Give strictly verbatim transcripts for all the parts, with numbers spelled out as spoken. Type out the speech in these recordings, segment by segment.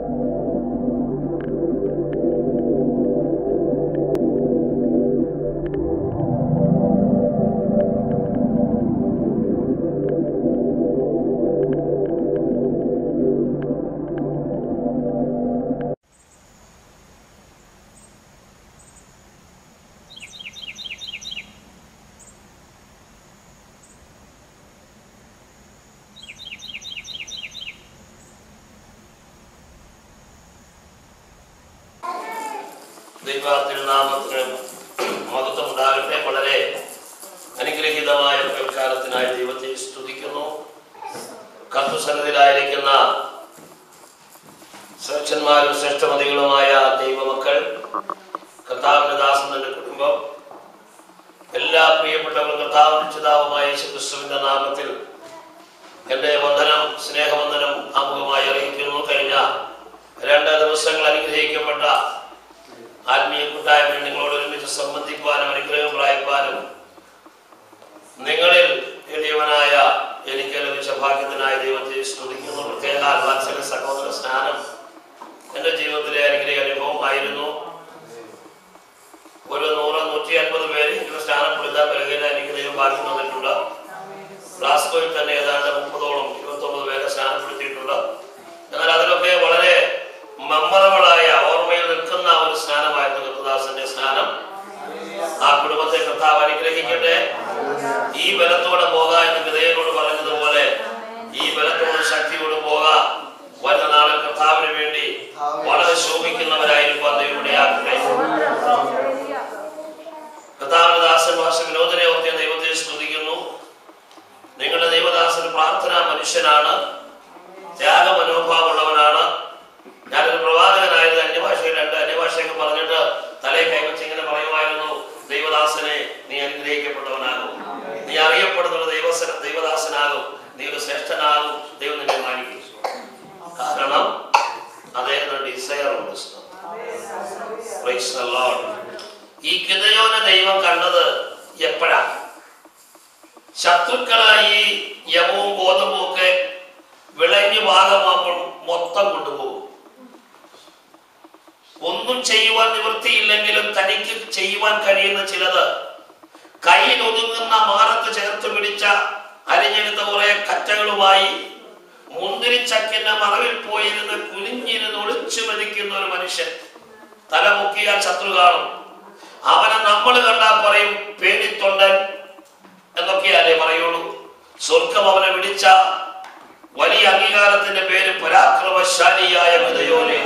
ദൈവത്തിരുനാമത്തിന് മഹത്വം ഉണ്ടാകട്ടെ. വളരെ അനുഗ്രഹീതമായ കേൾക്കാലത്തിനായി ദൈവത്തെ സ്തുതിക്കുന്നു. കർത്തൃസന്നിധിയിലായിരിക്കുന്ന ശ്രേഷ്ഠന്മാരും ശ്രേഷ്ഠമതികളുമായ ദൈവമക്കൾ, കർത്താവിന്റെ ദാസന്റെ കുടുംബം, എല്ലാ പ്രിയപ്പെട്ടവരും കർത്താവ് രക്ഷിതാവുമായ യേശുക്രിസ്തുവിന്റെ നാമത്തിൽ എൻ്റെ വന്ദനം, സ്നേഹവന്ദനം ആമുഖമായി അറിയിക്കുന്നു. കഴിഞ്ഞ രണ്ട് ദിവസങ്ങൾ അനുഗ്രഹിക്കപ്പെട്ട ആത്മീയ കൂട്ടായ്മയിൽ നിങ്ങളോട് ഒരുമിച്ച് സംബന്ധിക്കുവാനും അനുഗ്രഹം പ്രാപിക്കുവാനും നിങ്ങളിൽ എളിയവനായ എനിക്ക് ലഭിച്ച ഭാഗ്യത്തിനായി ദൈവത്തെ സ്തുതിക്കുന്നു. പ്രത്യേക വാത്സല്യ സഹോദര സ്നാനം എൻ്റെ ജീവിതത്തിലെ അനുഗ്രഹ അനുഭവമായിരുന്നു. ഒരു നൂറ് നൂറ്റി അൻപത് പേര് എനിക്ക് സ്നാനപ്പെടുത്താൻ വരികയില്ല. എനിക്ക് ദൈവം ഭാഗ്യം തന്നിട്ടുണ്ട്. ഗ്ലാസ്ഗോയിൽ തന്നെ ഏതാണ്ട് മുപ്പതോളം ഇരുപത്തൊമ്പത് പേരെ സ്നാനപ്പെടുത്തിയിട്ടുണ്ട്. എന്നാൽ അതിലൊക്കെ വളരെ മെമ്മറബിളായ ഓർമ്മയിൽ നിൽക്കുന്ന ഒരു സ്നാനമായിരുന്നു കർത്തദാസന്റെ സ്നാനം. ആ കുടുംബത്തെ കർത്താവ് അനുഗ്രഹിക്കട്ടെ. ഈ ബലത്തോടെ പോകാ എന്ന് വിധേയനോട് പറഞ്ഞതുപോലെ ഈ ബലത്തോടും ശക്തിയോടും പോകാ. വരുന്ന നാളിൽ കർത്താവിന് വേണ്ടി വളരെ ശോഭിക്കുന്നവരായിരിക്കും ദൈവമിടയാക്കട്ടെ. കർത്താവിന്റെ ദാസൻ ഭാഷ വിനോദനെ ഓർത്തിയ ദൈവത്തെ സ്തുതിക്കുന്നു. നിങ്ങളുടെ ദൈവദാസൻ പ്രാർത്ഥനാ മനുഷ്യനാണ്, ത്യാഗ മനോഭാവമുള്ളവനാണ്. ഞാനൊരു പ്രവാചകനായിരുന്നു. അന്യഭാഷയിൽ രണ്ട് അന്യഭാഷയൊക്കെ പറഞ്ഞിട്ട് തലയെ കൈവച്ച് ഇങ്ങനെ പറയുമായിരുന്നു, ദൈവദാസനെ നീ അനുഗ്രഹിക്കപ്പെട്ടവനാകും, നീ അറിയപ്പെടുന്ന ദൈവസ ദൈവദാസനാകും, നീ ഒരു ശ്രേഷ്ഠനാകും, ദൈവം നിന്നെ മാനിക്കും. കാരണം അദ്ദേഹത്തിന് ഡിസയർ ഉണ്ട്. ഈ ഗിദെയോനെ ദൈവം കണ്ടത് എപ്പോഴാ? ശത്രുക്കളായി യവവും ഗോതമ്പും ഒക്കെ വിളഞ്ഞു ഭാഗമാകുമ്പോൾ മൊത്തം കൊണ്ടുപോകും. ഒന്നും ചെയ്യുവാൻ നിവൃത്തിയില്ലെങ്കിലും തനിക്ക് ചെയ്യുവാൻ കഴിയുന്ന ചിലത് കയ്യിൽ ഒതുങ്ങുന്ന മാറത്ത് ചേർത്ത് പിടിച്ച അരിഞ്ഞെടുത്ത കുറെ കറ്റകളുമായി മുന്തിരിച്ചക്കിന്റെ മറവിൽ പോയിരുന്ന് കുനിഞ്ഞിരുന്ന് ഒളിച്ചു മതിക്കുന്ന ഒരു മനുഷ്യൻ. തല മുക്കിയാൽ ശത്രു കാണും. അവനെ നമ്മൾ കണ്ടാൽ പറയും പേടിത്തൊണ്ടൻ എന്നൊക്കെയല്ലേ പറയുള്ളൂ. സ്വർഗം അവനെ വിളിച്ച വലിയ അംഗീകാരത്തിന്റെ പേര് പരാക്രമശാലിയായ ഗിദെയോനെ.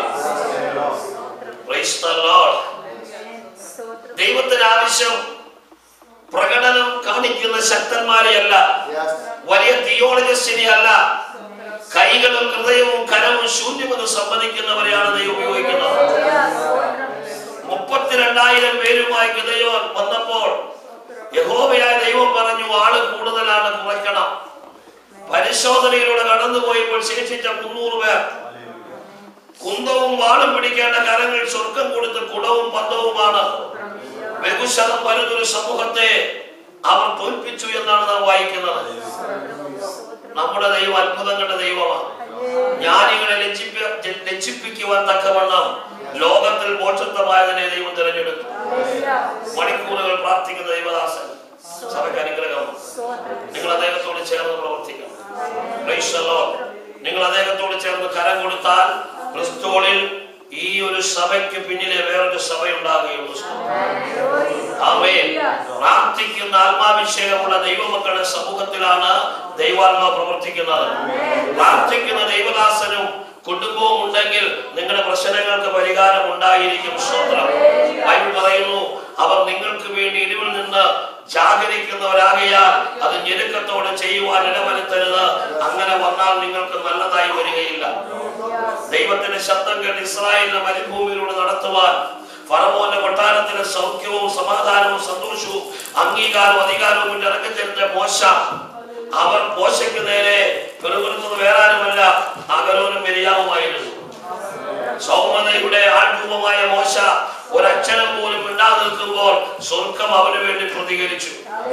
ദൈവത്തിന് ആവശ്യം പ്രകടനം കാണിക്കുന്ന ശക്തന്മാരെയല്ല, വലിയ തിയോളജിസ്റ്റിനെ അല്ല. കൈകളും ഹൃദയവും കരവും ശൂന്യമെന്ന് സമ്മതിക്കുന്നവരെയാണ് ദൈവം ഉപയോഗിക്കുന്നത്. മുപ്പത്തിരണ്ടായിരം പേരുമായി ഗിദെയോൻ വന്നപ്പോൾ യഹോവയായ ദൈവം പറഞ്ഞു, ആള് കൂടുതലാണ്, കുറയ്ക്കണം. പരിശോധനയിലൂടെ കടന്നുപോയപ്പോൾ ശേഷിച്ച മുന്നൂറ് പേർ. കുന്തവും വാളും പിടിക്കേണ്ട കരങ്ങൾ സ്വർഗം കൊടുത്ത് കുടവും പന്തവുമാണ്. ബഹുശതം വരുന്നൊരു സമൂഹത്തെ അവർ തോൽപ്പിച്ചു എന്നാണ് നാം വായിക്കുന്നത്. നമ്മുടെ ദൈവം അത്ഭുതങ്ങളുടെ ദൈവമാണ്. ജ്ഞാനികളെ ലജ്ജിപ്പി ലജ്ജിപ്പിക്കുവാൻ തക്കവണ്ണം ലോകത്തിൽ മോക്ഷത്വമായതിനെ ദൈവം തിരഞ്ഞെടുത്തു. മണിക്കൂറുകൾ പ്രാർത്ഥിക്കുന്ന ദൈവദാസൻ സഭയ്ക്ക് അനുഗ്രഹം. നിങ്ങൾ അദ്ദേഹത്തോട് ചേർന്ന് പ്രവർത്തിക്കണം. നിങ്ങൾ അദ്ദേഹത്തോട് ചേർന്ന് കരം കൊടുത്താൽ ക്രിസ്തുവിൽ ഈ ഒരു സഭയ്ക്ക് പിന്നിലെ വേറൊരു സഭയുണ്ടാകുകയുള്ളൂ. ആമേൻ. പ്രാർത്ഥിക്കുന്ന ആത്മാഭിഷേകമുള്ള ദൈവമക്കളുടെ സമൂഹത്തിലാണ് ദൈവാത്മാവ് പ്രവർത്തിക്കുന്നത്. പ്രാർത്ഥിക്കുന്ന ദൈവദാസനും കുടുംബവും ഉണ്ടെങ്കിൽ നിങ്ങളുടെ പ്രശ്നങ്ങൾക്ക് പരിഹാരം ഉണ്ടായിരിക്കും. സ്തോത്രം. ബൈബിൾ പറയുന്നു, അവർ നിങ്ങൾക്ക് വേണ്ടി ഇടിവിൽ നിന്ന് ജാഗരിക്കുന്നവരാകയാൽ അത് ഞെരുക്കത്തോടെ ചെയ്യുവാൻ ഇടവരുത്തരുത്. അങ്ങനെ വന്നാൽ നിങ്ങൾക്ക് നല്ലതായി വരികയില്ല. ദൈവത്തിന്റെ ശബ്ദം കേട്ട് ഇസ്രായേലിനെ മരുഭൂമിയിലൂടെ നടത്തുവാൻ ഫറവോന്റെ കൊട്ടാരത്തിന് സൗഖ്യവും സമാധാനവും സന്തോഷവും അംഗീകാരവും അധികാരവും ഇറങ്ങിച്ചെടുത്ത മോശ, അവർ മോശയ്ക്ക് നേരെ പെറുപെറുന്നത് വേറെ ആരുമല്ല, അഹരോനും മിരിയാമുമായിരുന്നു. സൗമ്യതയുടെ ആൾരൂപമായ മോശ ഒരക്ഷരം പോലും മിണ്ടാതെ നിൽക്കുമ്പോൾ സ്വർഗം അവന് വേണ്ടി പ്രതികരിച്ചു.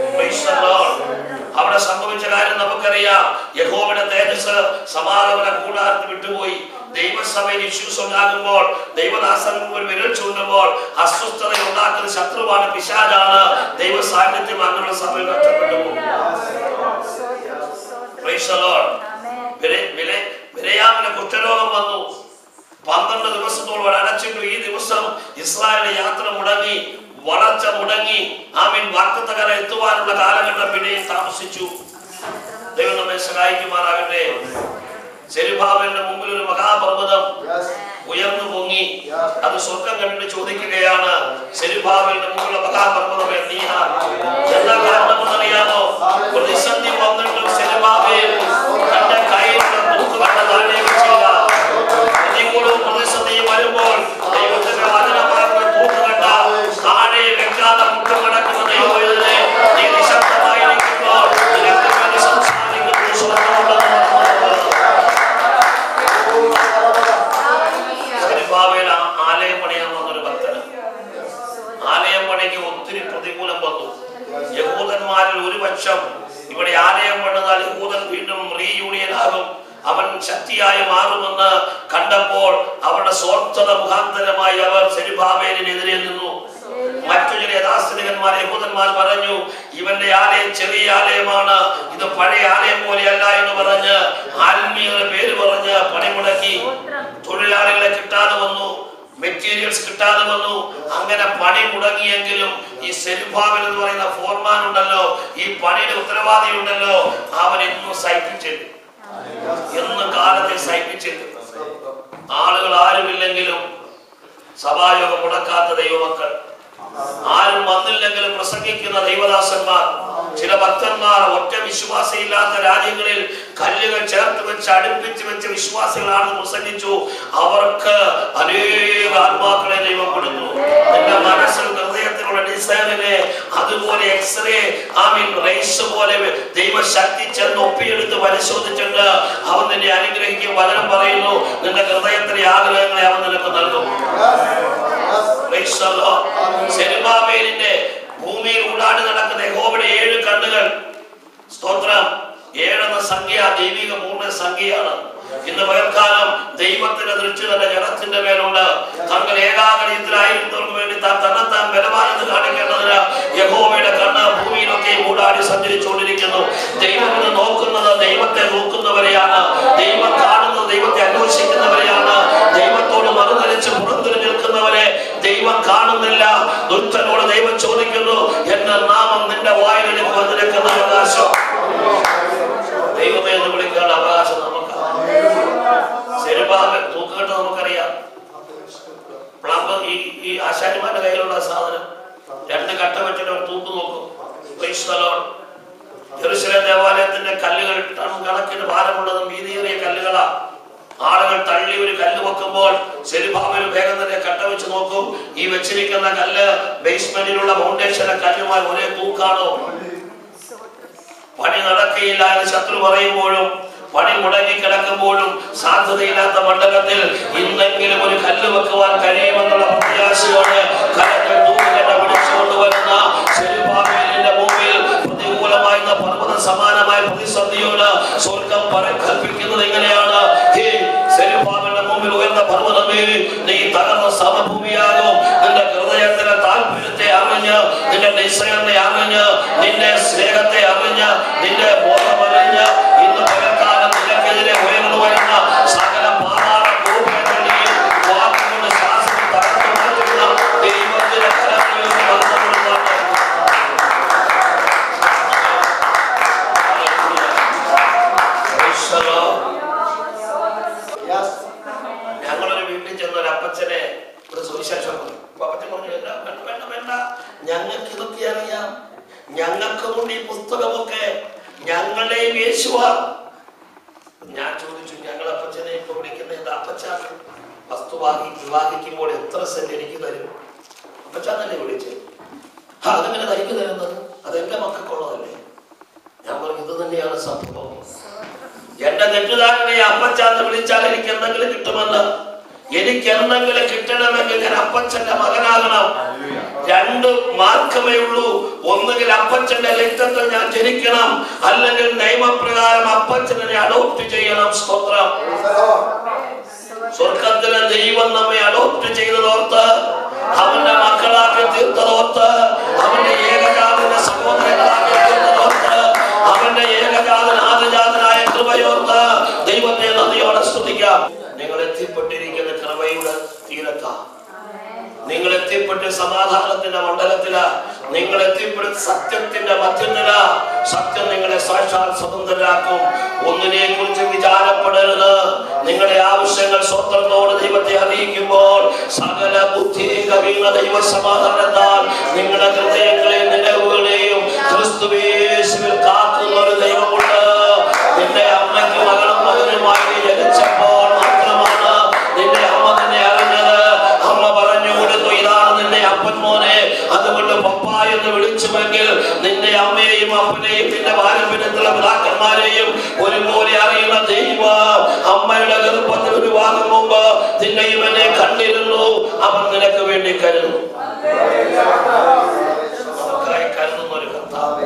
അവിടെ സംഭവിച്ച കാര്യം നമുക്കറിയാം. യഹോവയുടെ തേജസ് സമാഗമന കൂടാരത്തിൽ വിട്ടുപോയി. ദൈവസഭയിൽ ഇഷ്യൂസ് ഉണ്ടാകുമ്പോൾ, ദൈവദാസൻ ഒരു വിരൽ ചൂണ്ടുമ്പോൾ അസ്വസ്ഥത ഉണ്ടാക്കുന്ന ശത്രുവാണ്, പിശാചാണ്. ദൈവ സാന്നിധ്യം അങ്ങനെയുള്ള സഭയിൽ നഷ്ടപ്പെട്ടു പോകും. ബിലയാമിന് കുഷ്ഠരോഗം വന്നു. പന്ത്രണ്ട് ദിവസത്തോളം അടച്ചിട്ടു. ഈ ദിവസം ഇസ്രായേലിന്റെ യാത്ര മുടങ്ങി, വളർച്ച മുടങ്ങി. ആമീൻ. വാഗ്ദത്തകര എത്തുവാനുള്ള കാലഘട്ടം പിന്നെയും താമസിച്ചു. ദൈവം നമ്മെ സഹായിക്കുമാറാകട്ടെ. സെരുബാബേലിന്റെ മുമ്പിൽ ഒരു മഹാപർവ്വതം ഉയർന്നു പൊങ്ങി. അത് സ്വർഗം കണ്ടിട്ട് ചോദിക്കുകയാണ്, സെരുബാബേലിന്റെ മുമ്പിലുള്ള മഹാപർവ്വതമേ നീ എന്താ കാരണമെന്നറിയാമോ? പ്രതിസന്ധി വന്നിട്ടും സെരുബാബേൽ തന്റെ കയ്യിലുള്ള തൂക്കുകണ്ട താഴെ വെച്ചില്ല. ഇതിപ്പോഴും പ്രതിസന്ധി വരുമ്പോൾ ദൈവത്തിന്റെ വചനമാകുന്ന തൂക്കുകണ്ട താഴെ വെക്കാതെ മുട്ടുമടക്കുന്ന ദൈവവേദനെ നീ നിശബ്ദമായിരിക്കുമ്പോൾ നിനക്ക് വേണ്ടി സംസാരിക്കുന്നു സ്വർഗമുള്ളത്. ആലയം പണിയാൻ വന്നൊരു ഭക്തന് ആലയം പണിക്ക് ഒത്തിരി പ്രതികൂലം വന്നു. യഹൂദന്മാരിൽ ഒരു പക്ഷം ഇവിടെ ആലയം പണിതാൽ യഹൂദൻ വീണ്ടും റീയൂണിയൻ ആകും, അവൻ ശക്തിയായി മാറുമെന്ന് കണ്ടപ്പോൾ അവരുടെ സ്വാർത്ഥത മുഖാന്തരമായി അവർ സെരുബാബേലിനെതിരെ നിന്നു. മറ്റു ചില യഥാസ്ഥിതികന്മാർ യഹൂദന്മാർ പറഞ്ഞു, ഇവന്റെ ആലയം ചെറിയ ആലയമാണ്, ഇത് പഴയ ആലയം പോലെയല്ല എന്ന് പറഞ്ഞ് ആത്മീയരുടെ പേര് പറഞ്ഞ് പണിമുടക്കി. തൊഴിലാളികളെ കിട്ടാതെ വന്നു, മെറ്റീരിയൽസ് കിട്ടാതെ വന്നു. അങ്ങനെ പണി മുടങ്ങിയെങ്കിലും ഈ സെരുബാബേൽ എന്ന് പറയുന്ന ഫോർമാൻ ഉണ്ടല്ലോ, ഈ പണിയുടെ ഉത്തരവാദി ഉണ്ടല്ലോ, അവൻ എന്നും സൈറ്റിൽ ചെല്ലും, എന്നും കാലത്തെ സൈറ്റിൽ ചെല്ലും. ആളുകൾ ആരുമില്ലെങ്കിലും സഭായോഗം മുടക്കാത്ത ദൈവമക്കൾ, ആരും വന്നില്ലെങ്കിലും പ്രസംഗിക്കുന്ന ദൈവദാസന്മാർ, ചില ഭക്തന്മാർ ഒറ്റ വിശ്വാസമില്ലാത്ത രാജ്യങ്ങളിൽ കല്ലുകൾ ചേർത്ത് വെച്ച് അടുപ്പിച്ച് വെച്ച വിശ്വാസികളാണെന്ന് പ്രസംഗിച്ചു. അവർക്ക് അനേക ആത്മാക്കളെ ദൈവം കൊടുത്തു. എന്റെ മനസ്സിൽ ഹൃദയത്തിലുള്ള ഡിസൈനിനെ അതുപോലെ എക്സ്റേ ആമീൻ റേസ് പോലെ ദൈവശക്തി ചെന്ന് ഒപ്പിയെടുത്ത് പരിശോധിച്ചിട്ട് അവൻ നിന്നെ അനുഗ്രഹിക്കും. വചനം പറയുന്നു, നിന്റെ ഹൃദയത്തിലെ ആഗ്രഹങ്ങളെ അവൻ നിനക്ക് നൽകും. സെരുബാബേലിന്റെ ഭൂമിയിൽ ഊടാടി നടക്കുന്ന യഹോവയുടെ ഏഴ് കണ്ണുകൾ. സ്തോത്രം. ഏഴെന്ന സംഖ്യ ദൈവിക പൂർണ്ണ സംഖ്യയാണ്. ഇന്ന് പകൽക്കാലം ദൈവത്തിന്റെ ദൃഷ്ടി തന്റെ ജനത്തിന്റെ മേലുണ്ട്. തങ്ങൾ ഏകാഗ്രതയിലായിരുന്നവർക്ക് വേണ്ടി താൻ തന്നെത്താൻ ബലവാനെന്ന് കാണിക്കേണ്ടതിന് യഹോവയുടെ കണ്ണ് ഭൂമിയിലൊക്കെ മൂടാടി സഞ്ചരിച്ചുകൊണ്ടിരിക്കുന്നു. ദൈവം ഇന്ന് നോക്കുന്നത് ദൈവത്തെ നോക്കുന്നവരെയാണ്. ദൈവം കാണുന്നത് ദൈവത്തെ അന്വേഷിക്കുന്നവരെയാണ്. ദൈവത്തോട് മറുതലിച്ച് പുറത്തിരി നിൽക്കുന്നവരെ ദൈവം കാണുന്നില്ല. ദുഷ്ടനോട് ദൈവം ചോദിക്കുന്നു, എന്റെ നാമം നിന്റെ വായിലെടുക്കുക, നിനക്കുന്ന അവകാശം ദൈവമേ എന്ന് വിളിക്കേണ്ട അവകാശം നമുക്ക്. സെരുബാബേൽ തൂക്കുകെട്ട് നമുക്കറിയാം. പ്ലംബർ ഈ ഈ ആശാരിമാരുടെ കയ്യിലുള്ള സാധനം രണ്ട് കട്ട വെച്ചിട്ട് അവർ തൂക്ക് നോക്കും. യെരൂശലേം ദേവാലയത്തിന്റെ കല്ലുകൾ ടൺ കണക്കിന് ഭാരമുള്ളതും വീതിയേറിയ കല്ലുകളാ. ആളുകൾ തള്ളി ഒരു കല്ല് വെക്കുമ്പോൾ സെരുബാബേൽ വേഗം തന്നെ കട്ട വെച്ച് നോക്കും. ഈ വെച്ചിരിക്കുന്ന കല്ല് ബേസ്മെന്റിലുള്ള ഫൗണ്ടേഷന്റെ കല്ലുമായി ഒരേ തൂക്കാണോ? പണി നടക്കുകയില്ല എന്ന് ശത്രു പറയുമ്പോഴും പണി മുടങ്ങി കിടക്കുമ്പോഴും സാധ്യതയില്ലാത്ത മണ്ഡലത്തിൽ ഇന്നെങ്കിലും ഒരു കല്ല് വെക്കുവാൻ കഴിയുമെന്നുള്ള പ്രത്യാശയോടെ കലങ്ങൾ തൂക്കുകെട്ട പിടിച്ചുകൊണ്ടുവരുന്ന സെരുബാബേലിന്റെ മുമ്പിൽ പ്രതികൂലമായ പർവ്വത സമാനമായ പ്രതിസന്ധിയോട് സ്വർഗം കൽപ്പിക്കുന്നത് എങ്ങനെയാണ്? സെരുബാബേലിന്റെ മുമ്പിൽ ഉയർന്ന പർവ്വതമേ, നീ തകർന്ന സമഭൂമിയാകും. നിന്റെ ഹൃദയത്തിലെ താല്പര്യത്തെ അറിഞ്ഞ്, നിന്റെ നിശ്ചയത്തെ അറിഞ്ഞ്, നിന്റെ സ്നേഹത്തെ അറിഞ്ഞ്, നിന്റെ ബോധമറിഞ്ഞ് ഇന്ന് പകൽക്കാലം നിനക്കെതിരെ ഉയർന്നു വരുന്ന സകല പാതാള ഭൂമികളെയും വാക്കുകൊണ്ട് ശാസ്ത്രം തകർന്നു മാറ്റുന്ന ദൈവത്തിന്റെ കരങ്ങളിലേക്ക് ബന്ധപ്പെടുന്നുണ്ട്. ഞങ്ങളൊരു വീട്ടിൽ ചെന്ന ഒരു അപ്പച്ചനെ ഒരു സുവിശേഷം അപ്പച്ചൻ പറഞ്ഞു, വേണ്ട വേണ്ട വേണ്ട, ഞങ്ങൾക്ക് ഇതൊക്കെ അറിയാം, ഞങ്ങൾക്ക് കൊണ്ട് ഈ പുസ്തകമൊക്കെ ഞങ്ങളുടെയും യേശുവാ. ഞാൻ ചോദിച്ചു, ഞങ്ങൾ അപ്പച്ചനെ ഇപ്പൊ വിളിക്കുന്നത് അപ്പച്ച വസ്തു വാങ്ങി വിവാഹിക്കുമ്പോൾ എത്ര സെന്റ് എനിക്ക് തരും? അപ്പച്ചാൻ തന്നെ വിളിച്ചു. അതെങ്ങനെ തനിക്ക് തരുന്നത്? അതെന്റെ മക്കൾക്കുള്ളതല്ലേ? ഞാൻ പറഞ്ഞു, ഇത് തന്നെയാണ് സംഭവം. എന്റെ തെറ്റുകാരനെ അപ്പച്ചാന്ന് വിളിച്ചാൽ എനിക്ക് എന്തെങ്കിലും കിട്ടുമെന്ന്. എനിക്ക് എന്തെങ്കിലും കിട്ടണമെങ്കിൽ ഞാൻ അപ്പച്ചന്റെ മകനാകണം. രണ്ട് മാർഗമേ ഉള്ളൂ. ഒന്നുകിൽ അപ്പച്ചന്റെ രക്തത്തിൽ ഞാൻ ജനിക്കണം, അല്ലെങ്കിൽ നിയമപ്രകാരം അപ്പച്ചനെ അഡോപ്റ്റ് ചെയ്യണം. സ്തോത്രം. സോ ദൈവം നമ്മെ അഡോപ്റ്റ് ചെയ്തതോർത്ത്, അവന്റെ മക്കളാക്കി തീർത്തതോർത്ത്, അവന്റെ ഏകജാതന സഹോദരങ്ങളാക്കി തീർത്തതോർത്ത്, അവന്റെ ഏകജാതന ആദിജാതനായ കൃപയോർത്ത് ദൈവത്തെ നന്ദിയോടെ സ്തുതിക്കാം. നിങ്ങൾ എത്തിപ്പെട്ടിരിക്കുന്ന കൃപയുടെ തീരത്താ, നിങ്ങൾ എത്തിപ്പെട്ട് സമാധാനത്തിന്റെ മണ്ഡലത്തില, നിങ്ങൾ എത്തിപ്പെട്ട് സത്യത്തിന്റെ മധ്യത്തില. സത്യം നിങ്ങളെ സാക്ഷാൽ സ്വതന്ത്രരാക്കും. ഒന്നിനെ കുറിച്ച് വിചാരപ്പെടരുത്. നിങ്ങളുടെ ആവശ്യങ്ങൾ സ്വതന്ത്രത്തോട് ദൈവത്തെ അറിയിക്കുമ്പോൾ സകല ബുദ്ധി കവിയുന്ന ദൈവ സമാധാനത്താൽ നിങ്ങളുടെ ഹൃദയങ്ങളെയും നിലവുകളെയും ക്രിസ്തുയേശുവിൽ കാക്കുന്ന ഒരു ദൈവമുണ്ട്. നിന്റെ അമ്മയ്ക്ക് മകളും മകനുമായി ജനിച്ചപ്പോൾ മാത്രമാണ് നിന്റെ അമ്മ നിന്നെ അറിഞ്ഞത്. അമ്മ പറഞ്ഞു കൊടുത്തു, ഇതാണ് നിന്റെ അപ്പൻ മോനെ, അതുകൊണ്ട് പപ്പ എന്ന് വിളിച്ചുവെങ്കിൽ നിന്റെ അമ്മയെയും അപ്പനെയും നിന്റെ പാരമ്പര്യത്തിലെ പിതാക്കന്മാരെയും ഒരുപോലെ അറിയുന്ന ദൈവം അമ്മയുടെ ഗർഭത്തിൽ ഒരു ഭാഗം മുമ്പ് നിന്നെയും എന്നെ കണ്ടിരുന്നു. അവൻ നിനക്ക് വേണ്ടി കരുതുന്നു. കരുതുന്ന ഒരു കർത്താവ്.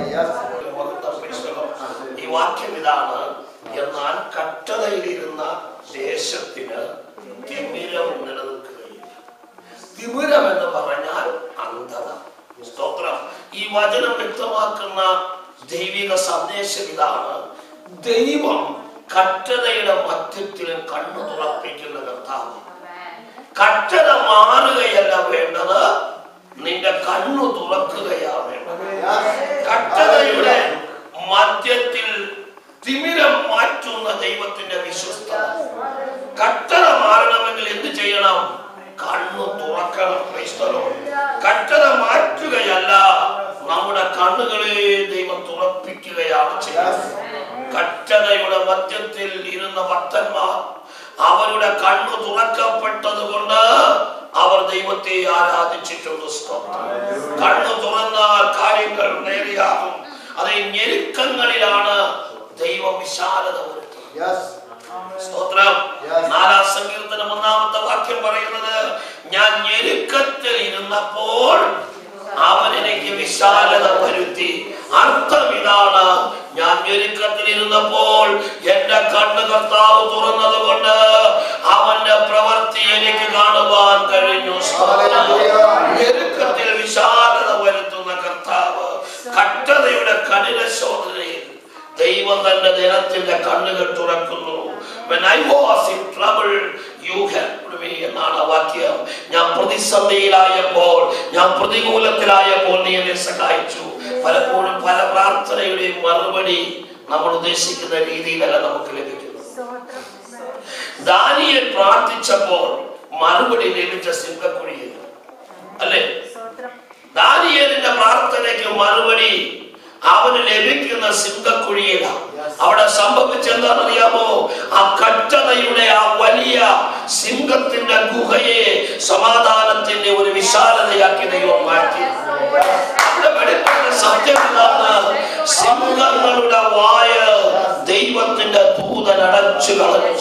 ഈ വാക്യം ഇതാണ്: എന്നാൽ കട്ടതയിലിരുന്ന ദേശത്തിന് തിമിരം നിലനിൽക്കുകയില്ല. തിമിരം എന്ന് പറഞ്ഞാൽ അന്ധത. സ്തോത്രം. ഈ വചനം വ്യക്തമാക്കുന്ന ദൈവിക സന്ദേശം ഇതാണ്: ദൈവം കട്ടതയുടെ മധ്യത്തിൽ കണ്ണു തുറപ്പിക്കുന്ന കർത്താവ്. കട്ടത മാറുകയല്ല വേണ്ടത്, നിന്റെ കണ്ണു തുറക്കുകയാണ് വേണ്ടത്. കട്ടതയുടെ മധ്യത്തിൽ തിമിരം മാറ്റുന്ന ദൈവത്തിന്റെ വിശ്വസ്തത. കട്ടത മാറണമെങ്കിൽ എന്ത് ചെയ്യണം? കണ്ണു തുറക്കണം. കട്ടത മാറ്റുകയല്ല, നമ്മുടെ കണ്ണുകളെ ദൈവം തുറപ്പിക്കുകയാണ് ചെയ്യുന്നത്. കട്ടതയുടെ മധ്യത്തിൽ ഇരുന്ന ഭക്തന്മാർ അവരുടെ കണ്ണു തുറക്കപ്പെട്ടത് കൊണ്ട് അവർ ദൈവത്തെ ആരാധിച്ചിട്ടുണ്ട്. കണ്ണു തുറന്നാൽ കാര്യങ്ങൾ നേരെയാകും. അതേ ഞെരുക്കങ്ങളിലാണ് ദൈവം വിശാലത വരുത്തുന്നത്. സ്തോത്രം. നാലാം സങ്കീർത്തനം ഒന്നാമത്തെ വാക്യം പറയുന്നത്, ഞാൻ ഞെരുക്കത്തിൽ ഇരുന്നപ്പോൾ അവൻ എനിക്ക് വിശാലത വരുത്തി. അർത്ഥം ഇതാണ്: ഞാൻ ഞെരുക്കത്തിൽ ഇരുന്നപ്പോൾ എന്റെ കണ്ണ് കർത്താവ് തുറന്നത് കൊണ്ട് അവന്റെ പ്രവൃത്തി എനിക്ക് കാണുവാൻ കഴിഞ്ഞു. ഞെരുക്കത്തിൽ വിശാലത വരുത്തുന്ന കർത്താവ്. കട്ടതയുടെ കഠിന ശോധനയിൽ ദൈവം തന്റെ ജനത്തിന്റെ കണ്ണുകൾ തുറക്കുന്നു. When I was in trouble, you helped me എന്നാണ് വാക്യം. ഞാൻ പ്രതിസന്ധിയിലായപ്പോൾ, ഞാൻ പ്രതികൂലത്തിലായപ്പോൾ നീ എന്നെ സഹായിച്ചു. പലപ്പോഴും പല പ്രാർത്ഥനയുടെയും മറുപടി നമ്മൾ ഉദ്ദേശിക്കുന്ന രീതിയിലല്ല നമുക്ക് ലഭിക്കുന്നത്. ദാനിയേൽ പ്രാർത്ഥിച്ചപ്പോൾ മറുപടി ലഭിച്ച സിംഹക്കുഴിയിൽ അല്ലേ? ദാനിയേലിന്റെ പ്രാർത്ഥനയ്ക്ക് മറുപടി അവന് ലഭിക്കുന്ന സിംഹക്കുഴിയിലാണ്. അവിടെ സംഭവിച്ചെന്താണെന്നറിയാമോ? ആ കട്ടതയുടെ ആ വലിയ സിംഹത്തിന്റെ ഗുഹയെ സമാധാനത്തിന്റെ ഒരു വിശാലതയാക്കി ദൈവം മാറ്റി. അവിടെ വെളിപ്പെട്ട സത്യം എന്താണ്? സിംഹങ്ങളുടെ വായ ദൈവത്തിന്റെ ദൂതൻ അടച്ചു കളഞ്ഞു.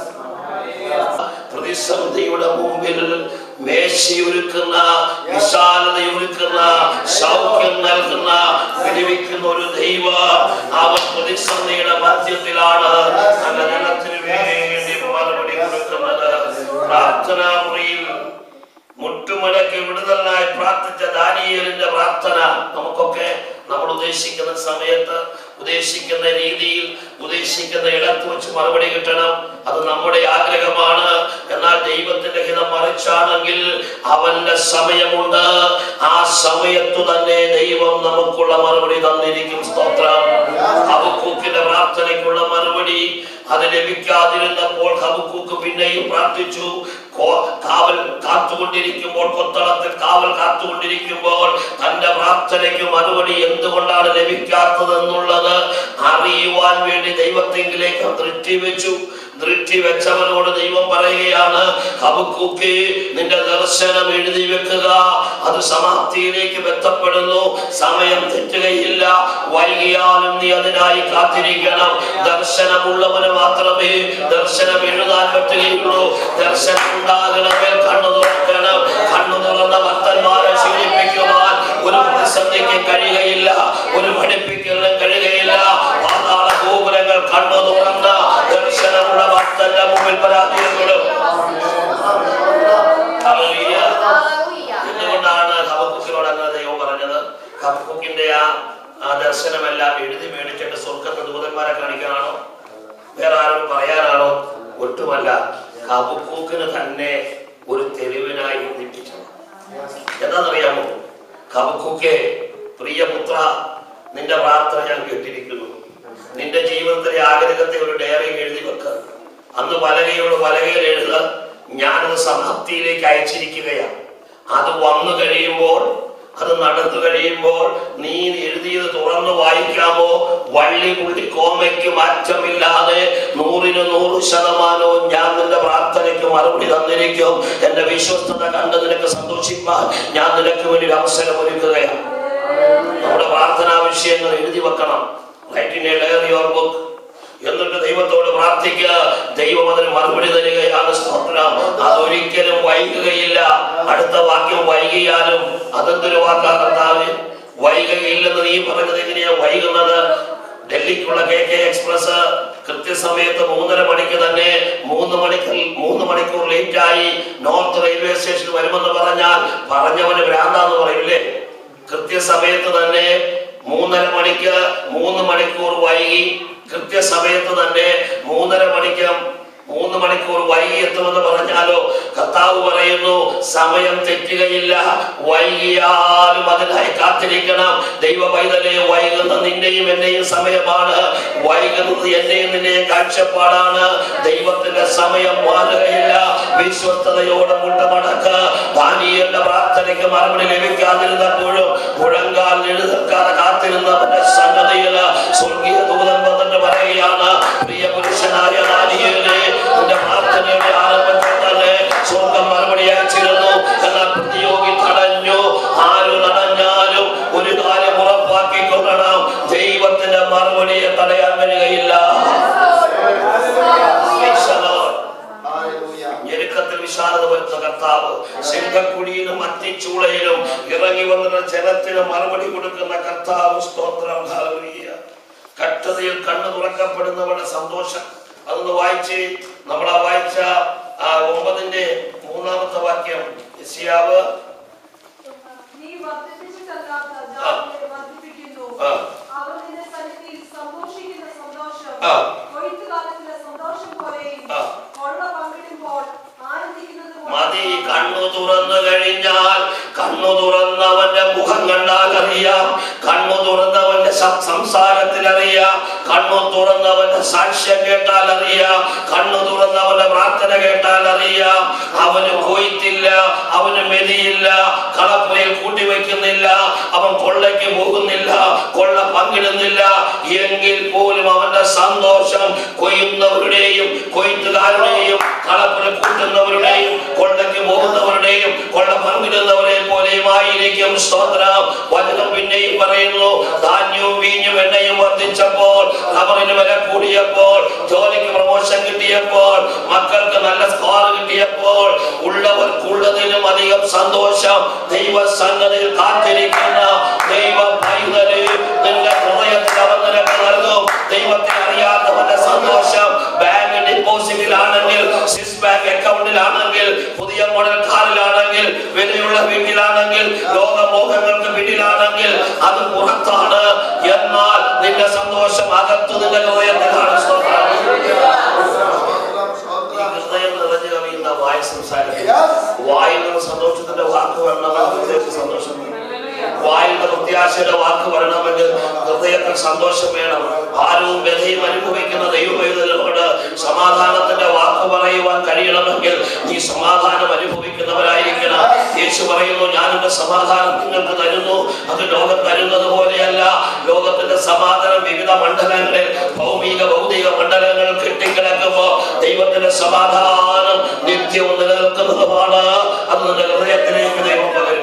പ്രതിസന്ധിയുടെ മുമ്പിൽ മേശയൊരുക്കുന്ന, വിശാലതയൊരുക്കുന്ന, സൗഖ്യം നൽകുന്ന, വിടിവിക്കുന്ന ഒരു ദൈവം. അവൻ പ്രതിസന്ധിയുടെ മധ്യത്തിലാണ് തന്റെ ജനത്തിന് വേണ്ടി മറുപടി കൊടുക്കുന്നത്. പ്രാർത്ഥനാ മുറിയിൽ മുട്ടുമടക്കി വിടുതലിനായി പ്രാർത്ഥിച്ച ദാനിയേലിന്റെ പ്രാർത്ഥന നമുക്കൊക്കെ നമ്മൾ ഉദ്ദേശിക്കുന്ന സമയത്ത്, ഉദ്ദേശിക്കുന്ന രീതിയിൽ, ഉദ്ദേശിക്കുന്ന ഇടത്ത് വെച്ച് മറുപടി കിട്ടണം. അത് നമ്മുടെ ആഗ്രഹമാണ്. എന്നാൽ ദൈവത്തിന്റെ ഹിതം മറിച്ചാണെങ്കിൽ അവന്റെ സമയമുണ്ട്. ആ സമയത്തു തന്നെ ദൈവം നമുക്കുള്ള മറുപടി തന്നിരിക്കും. സ്തോത്രം. ഹബക്കൂക്കിന്റെ പ്രാർത്ഥനയ്ക്കുള്ള മറുപടി അത് ലഭിക്കാതിരുന്നപ്പോൾ ഹബക്കൂക്ക് പിന്നെയും പ്രാർത്ഥിച്ചു. കാവൽ കാത്തുകൊണ്ടിരിക്കുമ്പോൾ, കൊത്തളത്തിൽ കാവൽ കാത്തുകൊണ്ടിരിക്കുമ്പോൾ തന്റെ പ്രാർത്ഥനയ്ക്ക് മറുപടി എന്തുകൊണ്ടാണ് ലഭിക്കാത്തത് എന്നുള്ളത് അറിയുവാൻ വേണ്ടി ദൈവത്തെങ്കിലേക്ക് ദൃഷ്ടി വെച്ചു. ദൃഷ്ടി വെച്ചവനോട് ദൈവം പറയുകയാണ്, ഹബക്കൂക്കേ, നിന്റെ ദർശനം എഴുതി വെക്കുക. അത് സമാപ്തിയിലേക്ക് ബന്ധപ്പെടുന്നു. സമയം തെറ്റുകയില്ല. വൈകിയാലും നീ അതിനായി കാത്തിരിക്കണം. ദർശനമുള്ളവന് മാത്രമേ ദർശനം എഴുതാൻ പറ്റുകയുള്ളൂ. ദർശനം ഉണ്ടാകണമെങ്കിൽ കണ്ണു തുറക്കണം. കണ്ണു തുറന്ന ഭക്തന്മാരെ ശീലിപ്പിക്കുവാൻ ഒരു പ്രതിസന്ധിക്ക് കഴിയുകയില്ല, ഒരു പഠിപ്പിക്കലിനും കഴിയുകയില്ല. പാതാള ഗോപുരങ്ങൾ കണ്ണു തുറന്ന ദർശനമുള്ള ഭക്തന്റെ മുമ്പിൽ പരാജയപ്പെടും. വചനമെല്ലാം എഴുതി മേടിച്ചിട്ട് സ്വർഗത്തെ ദൂതന്മാരെ കാണിക്കാനാണോ, വേറെ ആരും പറയാനാണോ? ഒട്ടുമല്ല. ഹബക്കൂക്കിന് തന്നെ ഒരു തെളിവിനായി എഴുതിപ്പിച്ചത് എന്താണെന്നറിയാമോ? ഹബക്കൂക്കേ, പ്രിയപുത്ര, നിന്റെ പ്രാർത്ഥന ഞാൻ കേട്ടിരിക്കുന്നു. നിന്റെ ജീവിതത്തിലെ ആഗ്രഹത്തെ ഒരു ഡയറിയിൽ എഴുതി വെക്ക. അന്ന് പലകയോട് പലകയിൽ എഴുത. ഞാനത് സമാപ്തിയിലേക്ക് അയച്ചിരിക്കുകയാണ്. അത് വന്നു കഴിയുമ്പോൾ, അത് നടന്നു കഴിയുമ്പോൾ നീ എഴുതിയത് തുറന്ന് വായിക്കാമോ? വള്ളി പുള്ളി കോമയ്ക്ക് മാറ്റമില്ലാതെ നൂറിന് നൂറ് ശതമാനവും ഞാൻ നിന്റെ പ്രാർത്ഥനയ്ക്ക് മറുപടി തന്നിരിക്കും. എന്റെ വിശ്വസ്തത കണ്ട് നിനക്ക് സന്തോഷിക്കാൻ ഞാൻ നിനക്ക് വേണ്ടി ഒരു അവസരം ഒരുക്കുകയാണ്. നമ്മുടെ പ്രാർത്ഥനാ വിഷയങ്ങൾ എഴുതി വെക്കണം. Write in a diary or book. എന്നിട്ട് ദൈവത്തോട് പ്രാർത്ഥിക്കുക. ദൈവം അതിന് മറുപടി തരികയാണ്. സ്തോത്രം. അതൊരിക്കലും വൈകുകയില്ല. അടുത്ത വാക്യം വൈകിയാലും അതെന്തൊരു വാക്കാ കർത്താവ്? വൈകുകയില്ലെന്ന് നീ പറഞ്ഞത് എങ്ങനെയാ വൈകുന്നത്? ഡൽഹിക്കുള്ള കെ കെ എക്സ്പ്രസ് കൃത്യസമയത്ത് മൂന്നര മണിക്ക് തന്നെ മൂന്ന് മണിക്കൂർ മൂന്ന് മണിക്കൂർ ലേറ്റ് ആയി നോർത്ത് റെയിൽവേ സ്റ്റേഷനിൽ വരുമെന്ന് പറഞ്ഞാൽ പറഞ്ഞവന് ഭ്രാന്താന്ന് പറയില്ലേ? കൃത്യസമയത്ത് തന്നെ മൂന്നര മണിക്ക് മൂന്ന് മണിക്കൂർ വൈകി, കൃത്യസമയത്ത് തന്നെ മൂന്നര മണിക്ക് മൂന്ന് മണിക്കൂർ വൈകി എത്തുമെന്ന് പറഞ്ഞാലോ കർത്താവ് പറയുന്നു സമയം തെറ്റുകയില്ല. വൈകിയാലും അതിനായി കാത്തിരിക്കണം. ദൈവ പൈതലെ, വൈകുന്ന നിന്റെയും എന്റെയും സമയമാണ്. വൈകുന്നത് എന്റെയും നിന്റെയും കാഴ്ചപ്പാടാണ്. ദൈവത്തിന്റെ സമയം മാറുകയില്ല. വിശ്വസ്തയോടെ മുട്ടമടക്ക്. ദാനിയേലിന്റെ പ്രാർത്ഥനയ്ക്ക് മറുപടി ലഭിക്കാതിരുന്നപ്പോഴും മുഴങ്കാൽ എഴുന്നേൽക്കാതെ കാത്തിരുന്നവന്റെ സന്നദ്ധയിൽ സ്വർഗീയ ദൂതൻ വന്നിട്ട് പറയുകയാണ്, പ്രിയ പുരുഷനായ ദാനിയേലേ, നിന്റെ പ്രാർത്ഥനയുടെ ആരംഭത്തിൽ തന്നെ സ്വർഗം മറുപടി അയച്ചിരുന്നു. എന്നാൽ പ്രതിയോഗി തടഞ്ഞു. ആര് തടഞ്ഞാലും ഒരു കാര്യം ഉറപ്പാക്കിക്കൊള്ളണം, ദൈവത്തിന്റെ മറുപടിയെ തടയാൻ കഴിയുകയില്ല. ഞെരുക്കത്തിൽ വിശാലത വരുന്ന കർത്താവ്, സിംഹക്കുഴിയിലും അത്തിച്ചൂളയിലും ഇറങ്ങി വന്ന ജനത്തിന് മറുപടി കൊടുക്കുന്ന കർത്താവ്. സ്തോത്രം. ഹല്ലേലൂയ. കഷ്ടതയിൽ കണ്ണു തുറക്കപ്പെടുന്നവരുടെ സന്തോഷം അതൊന്ന് വായിച്ച് നമ്മളാ വായിച്ച ആ ഒമ്പതിന്റെ മൂന്നാമത്തെ വാക്യം. യെശയ്യാവ് മതി. കണ്ണു തുറന്നു കഴിഞ്ഞാൽ കണ്ണു തുറന്നവന്റെ മുഖം കണ്ടാൽ അറിയാം. കണ്ണു തുറന്നവന്റെ സംസാരത്തിൽ അറിയാം. കണ്ണു തുറന്നവന്റെ സാക്ഷ്യം കേട്ടാൽ അറിയാം. കണ്ണു തുറന്നവന്റെ പ്രാർത്ഥന കേട്ടാൽ അറിയാം. അവന് കൊയ്ത്തില്ല, അവന് മെതിയില്ല, കളപ്പുരയിൽ കൂട്ടിവെക്കുന്നില്ല, അവൻ കൊള്ളയ്ക്ക് പോകുന്നില്ല, കൊള്ള പങ്കിടുന്നില്ല. എങ്കിൽ പോലും അവന്റെ സന്തോഷം കൊയ്യുന്നവരുടെയും കൊയ്ത്തുകാരുടെയും കളപ്പുര കൂട്ടുന്നവരുടെയും കൊള്ളയ്ക്ക് പോകുന്നവരുടെയും കൊള്ള പങ്കിടുന്നവരെ പോലെയുമായിരിക്കും. സ്തോത്രം. വചനം പിന്നെയും പറയുന്നു, ധാന്യവും വീഞ്ഞും എണ്ണയും വർദ്ധിച്ചപ്പോൾ, റബ്ബറിന് വില കൂടിയപ്പോൾ, ജോലിക്ക് പ്രമോഷൻ കിട്ടിയപ്പോൾ, മക്കൾക്ക് നല്ല സ്കോർ കിട്ടിയപ്പോൾ, ഉള്ളവർക്കുള്ളതിലും അധികം സന്തോഷം ദൈവ സന്നദ്ധയിൽ കാത്തിരിക്കുന്ന ദൈവ പൈതലേ, നിന്റെ ഹൃദയത്തിൽ അവൻ നിനക്ക് നൽകും. ദൈവത്തെ അറിയാത്തവന്റെ സന്തോഷം ബാങ്ക് ഡിപ്പോസിറ്റിലാണെങ്കിൽ, സ്വിസ് ബാങ്ക് അക്കൗണ്ടിലാണെങ്കിൽ, പുതിയ മോഡൽ കാറിലാണെങ്കിൽ, വിലയുള്ള വീട്ടിലാണെങ്കിൽ, ലോകമോഹങ്ങൾക്ക് വീട്ടിലാണെങ്കിൽ അത് പുറത്താണ്. എന്നാൽ നിന്റെ സന്തോഷം അകത്തു നിന്റെ ഹൃദയത്തിലാണ്. ഹൃദയം നിറഞ്ഞു കവിയുന്ന വായ സംസാരിക്കുക. വായിൽ നിന്ന് സന്തോഷത്തിന്റെ വാക്ക് വരണമെങ്കിൽ സന്തോഷം വേണം. വായിൽ നിന്ന് പ്രത്യാശയുടെ വാക്ക് വരണമെങ്കിൽ ഹൃദയത്തിൽ സന്തോഷം വേണം. ഭാരവും വ്യഥയും അനുഭവിക്കുന്ന ദൈവപൈതലോട് സമാധാനത്തിന്റെ വാക്ക് പറയുവാൻ കഴിയണമെങ്കിൽ നീ സമാധാനം അനുഭവിക്കുന്നവരായിരിക്കണം. യേശു പറയുന്നു, ഞാൻ എന്റെ സമാധാനം നിങ്ങൾക്ക് തരുന്നു, അത് ലോകം തരുന്നത് പോലെയല്ല. ലോകത്തിന്റെ സമാധാനം വിവിധ മണ്ഡലങ്ങളിൽ, ഭൗമിക ഭൗതിക മണ്ഡലങ്ങളിൽ കെട്ടിക്കിടക്കുമ്പോ ദൈവത്തിന്റെ സമാധാനം നിത്യവും നിലനിൽക്കുന്നതുമാണ്. അത് നിന്റെ ഹൃദയത്തിലേക്ക് ദൈവം പകരും.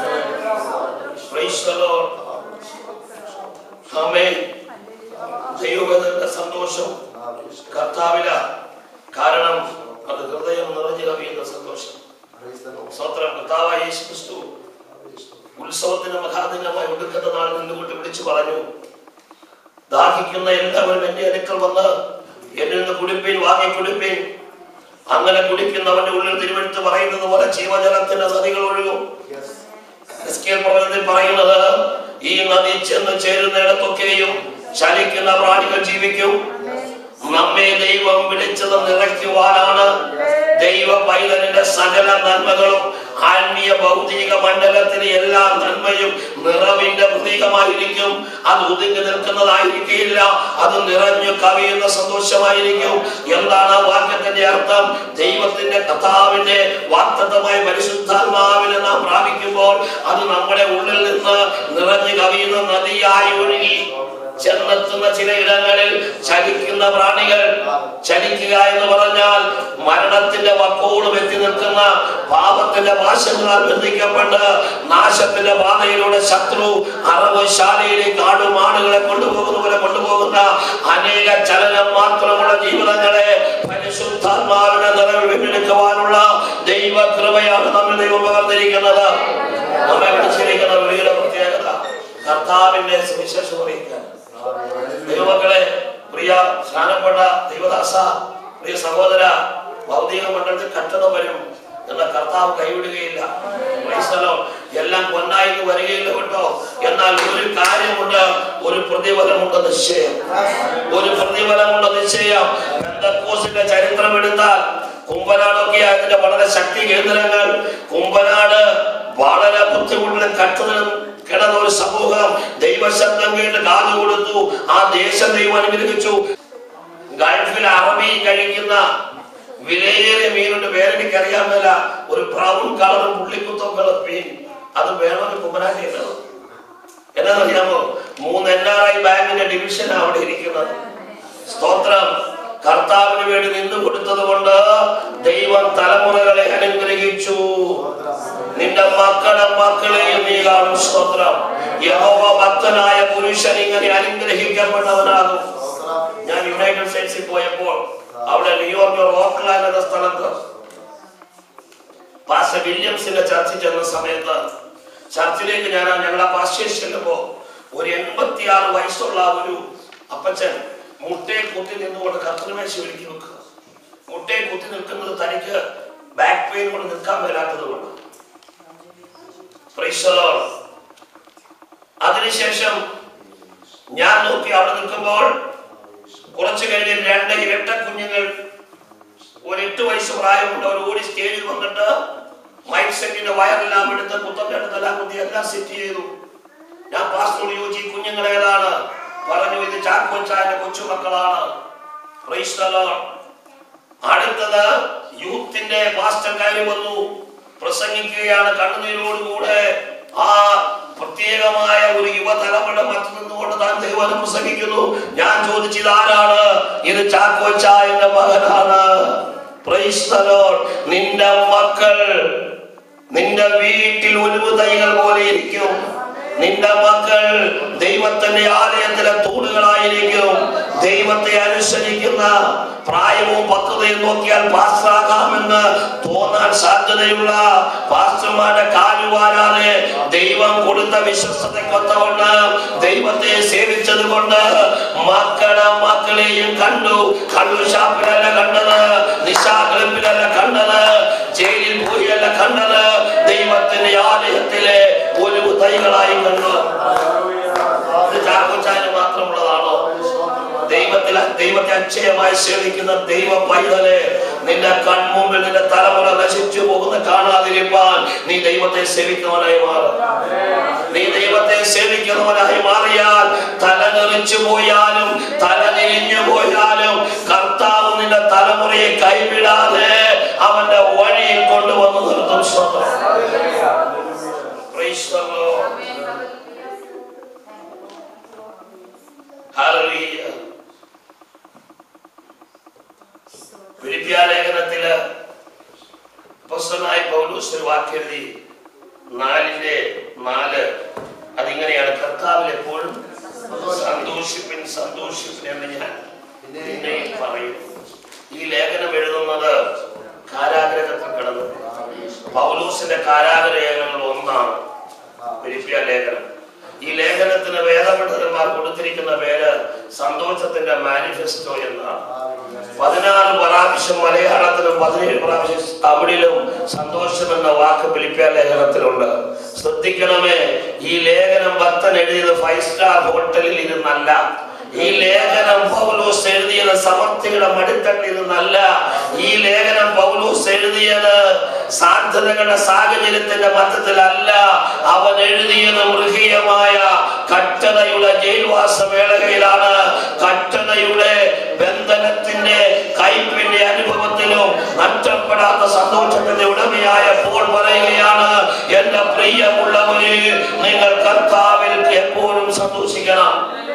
ദൈവത്തിന്റെ സന്തോഷം കർത്താവില. കാരണം അത് ഹൃദയം നിറഞ്ഞു കവിയുന്ന സന്തോഷം. സ്വത്രം. കർത്താവായ യേശു ക്രിസ്തു ഉത്സവത്തിന് മഹാദിനമായി ഒടുക്കത്തെ നാൾ നിന്നുകൊണ്ട് വിളിച്ചു പറഞ്ഞു, ദാഹിക്കുന്ന എല്ലാവരും എന്റെ അടുക്കൽ വന്ന് എന്നിൽ നിന്ന് കുടിപ്പീൻ, വാങ്ങി കുടിപ്പീൻ. അങ്ങനെ കുടിക്കുന്നവന്റെ ഉള്ളിൽ തിരുവെടുത്ത് പറയുന്നത് പോലെ ജീവജലത്തിന്റെ നദികൾ ഒഴുകും. എസ്കേൽ പ്രവചനത്തിൽ പറയുന്നത്, ഈ നദി ചെന്ന് ചേരുന്നിടത്തൊക്കെയും ചലിക്കുന്ന പ്രാണികൾ ജീവിക്കും. നമ്മെ ദൈവം വിളിച്ചത് നിറയ്ക്കുവാനാണ്. ദൈവ പൈതലിന്റെ സകല നന്മകളും ആത്മീയ ഭൗതിക മണ്ഡലത്തിലെ എല്ലാ നന്മയും നിറവിന്റെ പ്രതീകമായിരിക്കും. അത് ഒതുങ്ങി നിൽക്കുന്നതായിരിക്കില്ല, അത് നിറഞ്ഞു കവിയുന്ന സന്തോഷമായിരിക്കും. എന്താണ് ആ വാക്യത്തിന്റെ അർത്ഥം? ദൈവത്തിന്റെ കർത്താവിന്റെ വാഗ്ദത്തമായ പരിശുദ്ധാത്മാവിനെ നാം പ്രാപിക്കുമ്പോൾ അത് നമ്മുടെ ഉള്ളിൽ നിന്ന് നിറഞ്ഞു കവിയുന്ന നദിയായി ഒഴുകി ചെന്നെത്തുന്ന ചില ഇടങ്ങളിൽ ചലിക്കുന്ന പ്രാണികൾ. ചലിക്കുക എന്ന് പറഞ്ഞാൽ മരണത്തിന്റെ വക്കോളം എത്തി നിൽക്കുന്ന പാപത്തിന്റെ പാശങ്ങളാൽ ബന്ധിക്കപ്പെട്ട് നാശത്തിന്റെ പാതയിലൂടെ ശത്രു അറവശാലയിലേക്ക് ആടുമാടുകളെ കൊണ്ടുപോകുന്ന പോലെ കൊണ്ടുപോകുന്ന അനേക ചലനം മാത്രമുള്ള ജീവിതങ്ങളെ പരിശുദ്ധാത്മാവിനെ നിറവിൽ വീണ്ടെടുക്കുവാനുള്ള ദൈവ കൃപയാണ് നമ്മൾ ദൈവം പകർന്നിരിക്കുന്നത്. നമ്മെ വിളിച്ചിരിക്കുന്ന വിളിയുടെ പ്രത്യേകത കർത്താവിന്റെ സുവിശേഷം അറിയിക്കാൻ. ദൈവമക്കളെ, പ്രിയ സ്നാനപ്പെട്ട ദൈവദാസ, പ്രിയ സഹോദര, ഭൗതിക മണ്ഡലത്തിൽ കഷ്ടത വരും എന്ന കർത്താവ് കൈവിടുകയില്ല. എല്ലാം പൊന്നായി വരികയില്ല കേട്ടോ. എന്നാൽ ഒരു കാര്യമുണ്ട്, ഒരു പ്രതിഫലമുണ്ട് നിശ്ചയം. ഒരു പ്രതിഫലമുണ്ട് നിശ്ചയം. പെന്തക്കോസ്തിന്റെ ചരിത്രം എടുത്താൽ കുമ്പനാടൊക്കെ അതിന്റെ വളരെ ശക്തി കേന്ദ്രങ്ങൾ. കുമ്പനാട് വളരെ ബുദ്ധിമുട്ടിലും കഷ്ടതയിലും കിടന്ന ഒരു സമൂഹം ദൈവശബ്ദം കേട്ട് കാതു കൊടുത്തു. ആ ദേശം ദൈവം അനുഗ്രഹിച്ചു. ഗൾഫിൽ അറബി കഴിക്കുന്ന വിലയേറിയ മീനുണ്ട്, പേരെനിക്ക് അറിയാൻ മേല, ഒരു ബ്രൗൺ കളറും പുള്ളിക്കുത്തം കളർ മീൻ. അത് വേണമെന്ന് കുമരാശിയുള്ളത് എന്നാന്നറിയാമോ? മൂന്ന് എൻ ആർ ഐ ബാങ്കിന്റെ ഡിവിഷനാണ് അവിടെ ഇരിക്കുന്നത്. സ്തോത്രം. കർത്താവിന് വേണ്ടി നിന്നു കൊടുത്തത് കൊണ്ട് ദൈവം തലമുറകളെ അനുഗ്രഹിച്ചു. നിന്റെ മക്കളെ മക്കളെയും നീ കാണും. സ്തോത്രം. യഹോവ ഭക്തനായ പുരുഷൻ ഇങ്ങനെ അനുഗ്രഹിക്കപ്പെട്ടവനാകും. ഞാൻ യുണൈറ്റഡ് സ്റ്റേറ്റ്സിൽ പോയപ്പോൾ അവിടെ ന്യൂയോർക്ക് ഓക്ലാൻഡ് എന്ന സ്ഥലത്ത് പാസ്റ്റർ വില്യംസിന്റെ ചർച്ചിൽ ചെന്ന സമയത്ത് ചർച്ചിലേക്ക് ഞാൻ ഞങ്ങളെ പാസ്റ്റേഴ്സ് ചെല്ലുമ്പോ ഒരു എൺപത്തിയാറ് വയസ്സുള്ള ഒരു അപ്പച്ചൻ മുട്ടയെ കുത്തി നിന്നുകൊണ്ട് കർത്തൃമേശ ഒരുക്കി വെക്കുക. മുട്ടയെ കുത്തി നിൽക്കുന്നത് തനിക്ക് ബാക്ക് പെയിൻ കൊണ്ട് നിൽക്കാൻ മേലാത്തത് കൊണ്ട്. അതിനുശേഷം ഞാൻ നോക്കി അവിടെ നിൽക്കുമ്പോൾ കുറച്ചു കഴിഞ്ഞ് രണ്ട് ഇരട്ട കുഞ്ഞുങ്ങൾ ഒരു എട്ട് വയസ്സ് പ്രായമുണ്ട്. അവർ ഓടി സ്റ്റേജിൽ വന്നിട്ട് മൈക്ക് സെറ്റിന്റെ വയറെല്ലാം എടുത്ത് കുത്തന്റെ അടുത്തെല്ലാം കുത്തി എല്ലാം സെറ്റ് ചെയ്തു. ഞാൻ പാസ്റ്ററോട് ചോദിച്ചു, ഈ കുഞ്ഞുങ്ങൾ ഏതാണ്? പറഞ്ഞു, ഇത് ചാക്കോച്ചാന്റെ കൊച്ചുമക്കളാണ്. Praise the Lord. അടുത്തത് യൂത്തിന്റെ പാസ്റ്റർ കയറി വന്നു, പ്രസംഗിക്കുകയാണ് കണ്ണുനീരോടുകൂടെ. ആ പ്രത്യേകമായ ഒരു യുവതലമുറ മറ്റു നിന്നുകൊണ്ട് താൻ ദൈവം പ്രസംഗിക്കുന്നു. ഞാൻ ചോദിച്ചു, ഇതാരാണ്? ഇത് ചാക്കോച്ചായന്റെ മകനാണ്. Praise the Lord. നിന്റെ മക്കൾ നിന്റെ വീട്ടിൽ ഒലിവ് തൈകൾ പോലെ ഇരിക്കും. നിന്റെ മക്കൾ ദൈവത്തിന്റെ ആലയത്തിലെ തൂണുകളായിരിക്കും. ദൈവത്തെ അനുസരിക്കുന്ന പ്രായവും പക്വതയും നോക്കിയാൽ പാസ്റ്ററാകാമെന്ന് തോന്നാൻ സാധ്യതയുള്ള പാസ്റ്റർമാരുടെ കാലുവാരാതെ ദൈവം കൊടുത്ത വിശ്വസ്തതയ്ക്കൊത്തകൊണ്ട് ദൈവത്തെ സേവിച്ചത് കൊണ്ട് മക്കളെ മക്കളെയും കണ്ടു. കള്ളു ഷാപ്പിലല്ല കണ്ടത്, നിശാക്ലബിലല്ല കണ്ടത്, ജയിലിൽ പോയല്ല കണ്ടത്, ദൈവത്തിന്റെ ആലയത്തിലെ ഒരു തൈകളായി കണ്ടു. ചാക്കോച്ചാന് മാത്രമുള്ളതാണോ? ദൈവത്തിൽ ദൈവത്തെ അക്ഷയമായി സേവിക്കുന്ന ദൈവ പൈതലെ, നിന്റെ കൺമുമ്പിൽ നിന്റെ തലമുറ നശിച്ചു പോകുന്ന കാണാതിരിപ്പാൻ നീ ദൈവത്തെ സേവിക്കുന്നവനായി മാറും. നീ ദൈവത്തെ സേവിക്കുന്നവനായി മാറിയാൽ തലതെറിച്ചു പോയാലും തലതിരിഞ്ഞു പോയാലും കർത്താവ് നിന്റെ തലമുറയെ കൈവിടാതെ അവന്റെ വഴിയിൽ കൊണ്ടുവന്ന് നിർത്തും. Praise the Lord. ഹല്ലേലൂയ. ഫിലിപ്പിയ ലേഖനത്തില് അപ്പോസ്തലനായ പൗലോസ് ഒരു വാക്യം എഴുതി, നാലിന്റെ നാല്. അതിങ്ങനെയാണ്, കർത്താവിൽ എപ്പോഴും സന്തോഷിപ്പിൻ സന്തോഷിപ്പിൻ എന്ന് ഞാൻ പിന്നെയും പറയും. ഈ ലേഖനം എഴുതുന്നത് കാരാഗ്രഹത്തിൽ കിടന്നു. പൗലോസിന്റെ കാരാഗ്രഹങ്ങളിൽ ഒന്നാണ് ഫിലിപ്പിയ ലേഖനം. ഈ ലേഖനത്തിന് വേദപണ്ഡിതന്മാർ കൊടുത്തിരിക്കുന്ന പേര് സന്തോഷത്തിന്റെ മാനിഫെസ്റ്റോ എന്നാണ്. പതിനാറ് പ്രാവശ്യം മലയാളത്തിലും പതിനേഴ് പ്രാവശ്യം തമിഴിലും സന്തോഷം എന്ന വാക്ക് ഫിലിപ്പിയ ലേഖനത്തിലുണ്ട്. ശ്രദ്ധിക്കണമേ, ഈ ലേഖനം ഭക്തൻ എഴുതിയത് ഫൈവ് സ്റ്റാർ ഹോട്ടലിൽ ഇരുന്നല്ല. ഈ ലേഖനം പൗലോസ് എഴുതിയത് സമർത്ഥിയുടെ മടിത്തട്ടിൽ നിന്നല്ല. ഈ ലേഖനം പൗലോസ് എഴുതിയത് സാധ്യതകളുടെ സാഹചര്യത്തിന്റെ മധ്യത്തിലല്ല. അവൻ എഴുതിയത് മൃഗീയമായ കട്ടതയുടെ ജയിൽവാസ വേളയിലാണ്. കട്ടതയുടെ ബന്ധനത്തിന്റെ കൈപ്പിന്റെ അനുഭവത്തിലും നഷ്ടപ്പെടാത്ത സന്തോഷത്തിന്റെ ഉടമയായ പോൾ പറയുകയാണ്, എന്റെ പ്രിയമുള്ളവര്, നിങ്ങൾ കർത്താവിൽ എപ്പോഴും സന്തോഷിക്കണം.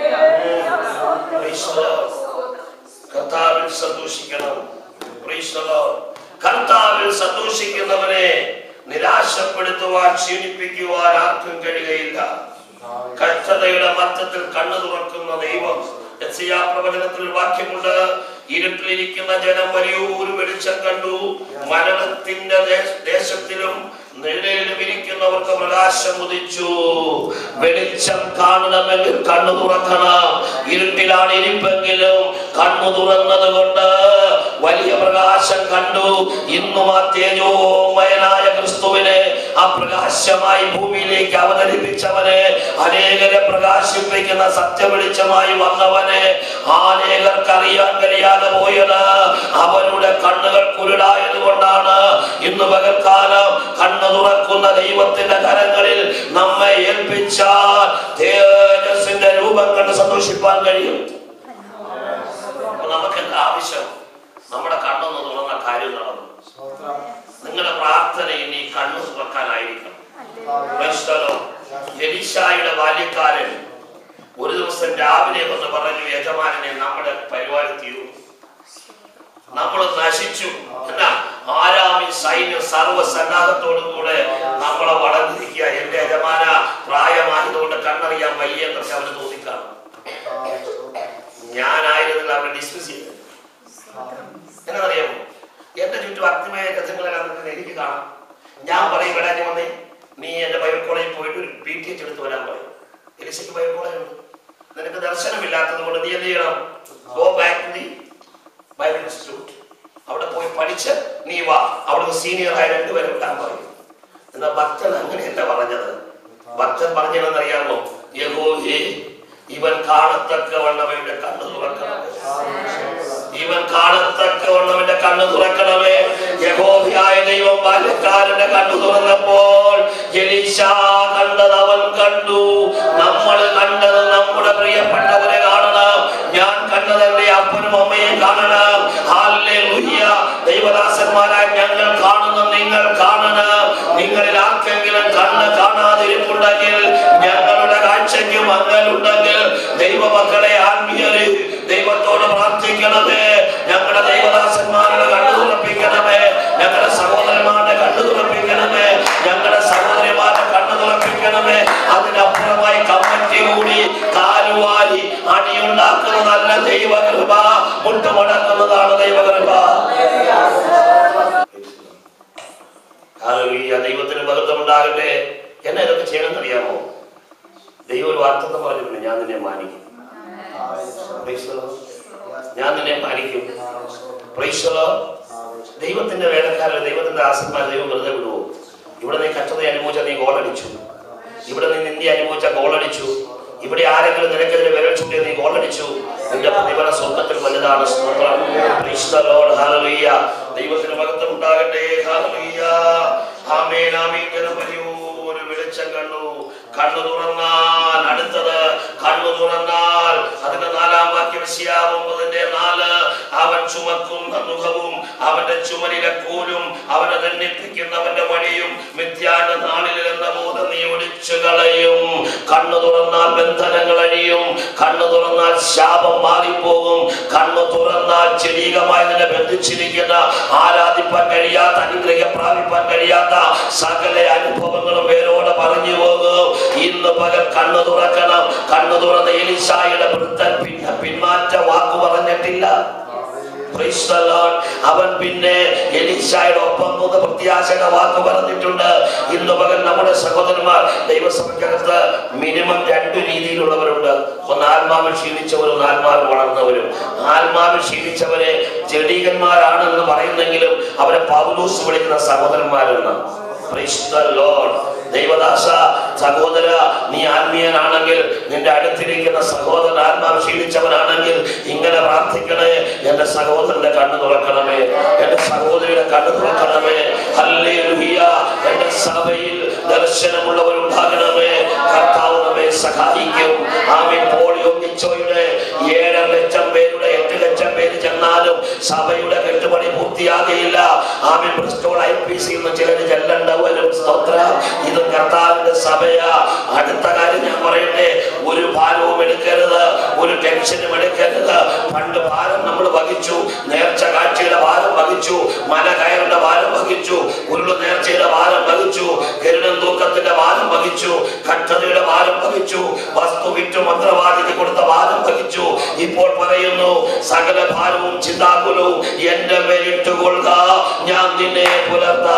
കർത്താവിൽ സന്തോഷിക്കണം. കർത്താവിൽ സന്തോഷിക്കുന്നവനെ നിരാശപ്പെടുത്തുവാൻ, ക്ഷീണിപ്പിക്കുവാൻ ആർക്കും കഴിയുകയില്ല. കഷ്ടതയുടെ മധ്യത്തിൽ കണ്ണു തുറക്കുന്ന ദൈവം. യെശയ്യാ പ്രവചനത്തിൽ വാക്യമുണ്ട്, ഇരുട്ടിലിരിക്കുന്ന ജനം വലിയൊരു വെളിച്ചം കണ്ടു. മരണത്തിന്റെ ദേശത്തിലും നിഴലിലും ഇരിക്കുന്നവർക്ക് പ്രകാശം ഉദിച്ചു. വെളിച്ചം കാണണമെങ്കിൽ കണ്ണു തുറക്കണം. ഇരുട്ടിലാണ് ഇരിപ്പെങ്കിലും കണ്ണു തുറന്നത് കൊണ്ട് വലിയ പ്രകാശം കണ്ടു. ഇന്നും ആ തേജോമയനായ ക്രിസ്തുവിനെ ആ പ്രകാശമായി ഭൂമിയിലേക്ക് അവതരിപ്പിച്ചവനെ, അനേകരെ പ്രകാശിപ്പിക്കുന്ന സത്യവെളിച്ചമായി വന്നവനെ അനേകർക്ക് അറിയാൻ കഴിയാതെ പോയത് അവരുടെ കണ്ണുകൾ കുരുടായത് കൊണ്ടാണ്. ഇന്ന് പകൽക്കാലം കണ്ണു തുറക്കുന്ന ദൈവത്തിന്റെ കരങ്ങളിൽ നമ്മെ ഏൽപ്പിച്ചാൽ തേജസ്സിന്റെ രൂപം കണ്ട് സന്തോഷിപ്പാൻ കഴിയും. നമുക്ക് എന്താ ആവശ്യം? നമ്മുടെ കണ്ണൊന്ന് തുറന്ന കാര്യം നടന്നു. നിങ്ങളുടെ പ്രാർത്ഥന ഇനി കണ്ണു തുറക്കാനായിരിക്കണം. എലീശായുടെ ബാല്യക്കാരൻ ഒരു ദിവസം രാവിലെ വന്ന് പറഞ്ഞു, യജമാനനെ, നമ്മുടെ പരിപാടി തീർന്നു, നമ്മൾ നശിച്ചു. എന്നാ ആരാമി സൈന്യം സർവ്വസന്നാഹത്തോടും കൂടെ നമ്മളെ വളർന്നിരിക്കുക. എന്റെ യജമാന പ്രായമായതുകൊണ്ട് കണ്ണറിയാൻ വയ്യ എന്നൊക്കെ അവന് തോന്നിക്കാണും. ഞാനായിരുന്നില്ല അവരെ ഡിസ്കസ് ചെയ്തത്. എന്നറിയാമോ, എന്റെ ചുറ്റും അഗ്നിമയ രഥങ്ങളെ കണ്ടിട്ട് എനിക്ക് കാണാം. ഞാൻ പറയും, വരാൻ വന്നേ, നീ എന്റെ ബൈബിൾ കോളേജിൽ പോയിട്ട് ഒരു പി ടി എച്ച് എടുത്ത് വരാൻ പറയും. എലിശയ്ക്ക് ബൈബിൾ കോളേജ് ഉണ്ട്. നിനക്ക് ദർശനമില്ലാത്തത് കൊണ്ട് നീ എന്ത് ചെയ്യണം? Go back to the Bible institute. അവിടെ പോയി പഠിച്ച് നീ വാ. അവിടെ സീനിയറായ രണ്ടുപേരും വിടാൻ പറയും. എന്നാ ഭക്തൻ അങ്ങനെയല്ല പറഞ്ഞത്. ഭക്തൻ പറഞ്ഞതെന്നറിയാമോ? യഹോവേ, ഇവൻ കാണത്തക്കവണ്ണവന്റെ കണ്ണു തുറക്കണം. ഇവൻ കാണത്തക്കവണ്ണവന്റെ കണ്ണു തുറക്കണമേ. യഹോവയായ ദൈവം ബാല്യക്കാരന്റെ കണ്ണു തുറന്നപ്പോൾ എലീശാ കണ്ടത് അവൻ കണ്ടു. നമ്മൾ കണ്ടത് നമ്മുടെ പ്രിയപ്പെട്ടവരെ കാണണം. ഞാൻ കണ്ടത് എന്റെ അപ്പനും അമ്മയും കാണണം. ഹല്ലേലൂയ. ദൈവദാസന്മാരായ ഞങ്ങൾ കാണുന്ന നിങ്ങൾ കാണണം. നിങ്ങളിൽ ആർക്കെങ്കിലും കണ്ണ് കാണാതിരിപ്പുണ്ടെങ്കിൽ, ഞങ്ങളുടെ കാഴ്ചയ്ക്ക് മങ്ങലുണ്ടെങ്കിൽ, ദൈവമക്കളെ ആത്മീയര് ദൈവത്തോട് പ്രാർത്ഥിക്കണമേ. ഞങ്ങളുടെ ദൈവദാസന്മാരുടെ കണ്ണു തുറപ്പിക്കണമേ. ഞങ്ങളുടെ സഹോദരന്മാരുടെ കണ്ണു തുറപ്പിക്കണമേ. ഞങ്ങളുടെ സഹോദരിമാരുടെ കണ്ണു തുറപ്പിക്കണമേ. അതിനപ്പുറമായി കമ്മിറ്റി കൂടി കാലുവാരി അടിയുണ്ടാക്കുന്നതല്ല ദൈവകൃപ, മുട്ടുമടക്കുന്നതാണ് ദൈവകൃപ. ദൈവത്തിന് ബഹുത്വം ഉണ്ടാകട്ടെ. എന്നെ ഇതൊക്കെ ചെയ്യണമെന്ന് അറിയാമോ? ദൈവം ഒരു വാഗ്ദത്തം പറഞ്ഞിട്ടുണ്ട്, ഞാൻ നിന്നെ മാനിക്കും. ഞാൻ നിന്നെ മാനിക്കും. ദൈവത്തിന്റെ വേലക്കാരൻ, ദൈവത്തിന്റെ ദാസന്മാർ ദൈവം വെറുതെ വിടുവോ? ഇവിടെ നീ കഷ്ടത അനുഭവിച്ച നീ ഗോളടിച്ചു. ഇവിടെ നീ നിന്ദി അനുഭവിച്ച ഗോളടിച്ചു. ഇവിടെ ആരെങ്കിലും നിനക്കെതിരെ വിരൽ ചൂണ്ടിയ നീ ഗോളടിച്ചു. നിന്റെ പ്രതിഫല സ്വർഗ്ഗത്തിൽ വലുതാണ്. സ്തോത്രം. Praise the Lord. ഹല്ലേലൂയ. ദൈവത്തിന് മഹത്വം ഉണ്ടാകട്ടെ. ഹല്ലേലൂയ. ആമേൻ. ആമേൻ. ഒരു വെളിച്ചം കണ്ടു. കണ്ണു തുറന്നാൽ അടുത്തത് കണ്ണു തുറന്നാൽ അതിന്റെ നാലാം വാക്യം യെശയ്യാ ഒമ്പതിന്റെ നാല്, അവൻ ചുമക്കുന്ന മുഖവും അവന്റെ ചുമലിലെ കോലും അവനെ ദണ്ഡിപ്പിക്കുന്നവന്റെ വടിയും മിഥ്യാന്റെ നാളിൽ എന്ന ബോധം നീ ഒടിച്ചു കളയും. കണ്ണു തുറന്നാൽ ബന്ധനങ്ങൾ അഴിയും. കണ്ണു തുറന്നാൽ ശാപം മാറിപ്പോകും. കണ്ണു തുറന്നാൽ ചെലീകമായി നിന്നെ ബന്ധിച്ചിരിക്കുന്ന, ആരാധിപ്പാൻ കഴിയാത്ത, അനുഗ്രഹം പ്രാപിപ്പാൻ കഴിയാത്ത സകല അനുഭവങ്ങളും വേരോടെ പറഞ്ഞു പോകും. ഇന്ന് പകൽ കണ്ണു തുറക്കണം. കണ്ണു തുറന്ന എലീശായുടെ വൃദ്ധൻ പിന്നെ പിന്മാറ്റ വാക്ക് പറഞ്ഞിട്ടില്ല. അവൻ പിന്നെ എലീശായുടെ ഒപ്പം മൂന്ന് പ്രത്യാശയുടെ വാക്ക് പറഞ്ഞിട്ടുണ്ട്. ഇന്ന് പകൽ നമ്മുടെ സഹോദരന്മാർ ദൈവസഭയ്ക്കകത്ത് മിനിമം രണ്ടു രീതിയിലുള്ളവരുണ്ട്. ഒന്ന് ആത്മാവിൽ ക്ഷീണിച്ചവരും ആത്മാവിൽ വളർന്നവരും. ആത്മാവിൽ ക്ഷീണിച്ചവരെ ജഡീകന്മാരാണെന്ന് പറയുന്നെങ്കിലും അവരെ പൗലോസ് വിളിക്കുന്ന സഹോദരന്മാരെന്ന്. Praise the Lord. ദൈവദാസ, സഹോദര, നീ ആത്മീയനാണെങ്കിൽ, നിന്റെ അടുത്തിരിക്കുന്ന സഹോദരൻ ആത്മാവ് ക്ഷീണിച്ചവനാണെങ്കിൽ ഇങ്ങനെ പ്രാർത്ഥിക്കണേ: എന്റെ സഹോദരന്റെ കണ്ണ് തുറക്കണമേ, എന്റെ സഹോദരിയുടെ കണ്ണ് തുറക്കണമേ. ഹല്ലേലൂയ. എന്റെ സഭയിൽ ദർശനമുള്ളവരുണ്ടാകണമേ. കർത്താവ് നമ്മെ സഹായിക്കും. ആമേൻ. പോളിയോ ഈശോയുടെ ഏഴര ലക്ഷം പേരുടെ എട്ട് ലക്ഷം പേര് ചെന്നാലും സഭയുടെ കെട്ടുപണി പൂർത്തിയാകയില്ല. ആമേൻ. ബ്രിസ്റ്റോൾ ഐ പി സിയിൽ നിന്ന് ചിലര് ചെല്ലണ്ടവരും. സ്തോത്രം. ഇത് കർത്താവിന്റെ സഭയാ. അടുത്ത കാര്യം ഞാൻ പറയട്ടെ: ഒരു ഭാരവും എടുക്കരുത്, ഒരു ടെൻഷനും എടുക്കരുത്. പണ്ട് ഭാരം നമ്മൾ വഹിച്ചു. നേർച്ച കാഴ്ചയുടെ ഭാരം വഹിച്ചു, മല കയറുടെ ഭാരം വഹിച്ചു, ഉരുളു നേർച്ചയുടെ ഭാരം വഹിച്ചു, ഗരുഡൻ തൂക്കത്തിന്റെ ഭാരം വഹിച്ചു, കട്ടതയുടെ ഭാരം വഹിച്ചു, വസ്തു വിറ്റു മന്ത്രവാദിക്ക് കൊടുത്ത ഭാരം വഹിച്ചു. ഇപ്പോൾ പറയുന്നു: സകല ഭാരവും ചിന്താകുലവും എന്റെ മേലിട്ടുകൊള്ളുക, ഞാൻ നിന്നെ പുലർത്താം.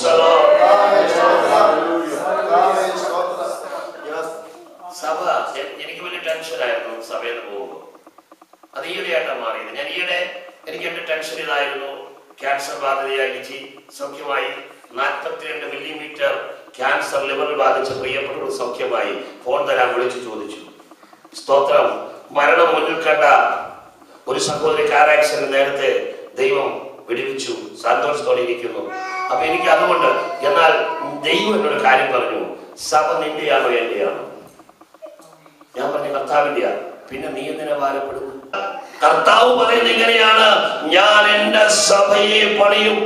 സഭ എനിക്ക് വലിയ ടെൻഷനായിരുന്നു സഭയിൽ പോകുമ്പോൾ. അത് ഈയിടെയായിട്ടാണ് മാറിയത്. ഞാൻ ഈയിടെ എനിക്ക് എന്റെ ടെൻഷൻ ഇതായിരുന്നു: ക്യാൻസർ ബാധിതയായി ലിജി സൗഖ്യമായി. നാൽപ്പത്തിരണ്ട് മില്ലിമീറ്റർ ക്യാൻസർ ലിവറിൽ ബാധിച്ച പ്രിയപ്പെട്ടവർ സൗഖ്യമായി. ഫോൺ തരാൻ വിളിച്ചു ചോദിച്ചു. സ്തോത്രം. മരണം മുന്നിൽ കണ്ട ഒരു സഹോദരി കാർ ആക്സിഡന്റ് നേരത്തെ ദൈവം വിടുവിച്ചു. സന്തോഷത്തോടെ ഇരിക്കുന്നു. അപ്പൊ എനിക്ക് അതുകൊണ്ട്, എന്നാൽ ദൈവം എന്നൊരു കാര്യം പറഞ്ഞു: സഭ നിന്റെയാണോ എന്റെയാണോ? ഞാൻ പറഞ്ഞു കർത്താവിന്റെയാ. പിന്നെ നീ എന്തിനാ ഭാരപ്പെടുന്നു? കർത്താവ് പറയുന്നത് ഇങ്ങനെയാണ്: ഞാൻ എന്റെ സഭയെ പണിയും.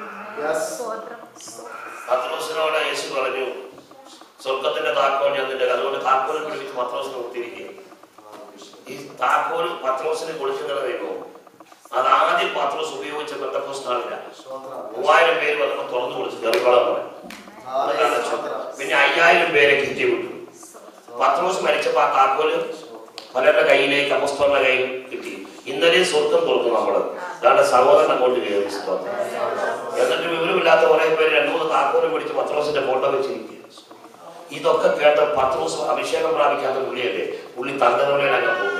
പത്രോസിനോട് യേശു പറഞ്ഞു: സ്വർഗത്തിന്റെ താക്കോൽ ഞാൻ നിന്റെ, അതുകൊണ്ട് താക്കോൽ പിടിച്ച് പത്രോസിനെ കൊടുത്തിരിക്കുക. ഈ താക്കോൽ പത്രോസിനെ കൊടുക്കുന്ന ദൈവം അത് ആദ്യം പത്രോസ് ഉപയോഗിച്ച പെന്തക്കോസ്താളില്ല. മൂവായിരം പേര് വന്നപ്പോൾ തുറന്നു കൊടുത്തു കറിവളം പറയും. പിന്നെ അയ്യായിരം പേരെ കിറ്റി വിട്ടു. പത്രോസ് മരിച്ചപ്പോ ആ താക്കോല് പലരുടെ കയ്യിലേക്ക്, അപ്പോസ്തലന്റെ കയ്യിൽ കിട്ടി. ഇന്നലെ സ്വർഗം തുറക്കും നമ്മള്. അതാണ് സഹോദരൻ അങ്ങോട്ട് കയറി. എന്നിട്ട് വിവരമില്ലാത്ത കുറെ പേര് രണ്ടു മൂന്ന് താക്കോലും പിടിച്ച് പത്രോസിന്റെ ഫോട്ടോ വെച്ചിരിക്കുക. ഇതൊക്കെ കേട്ട പത്രോസ് അഭിഷേകം പ്രാപിക്കാത്ത പുള്ളിയല്ലേ, പുള്ളി തന്തനോടെയാണ് പോകുന്നത്.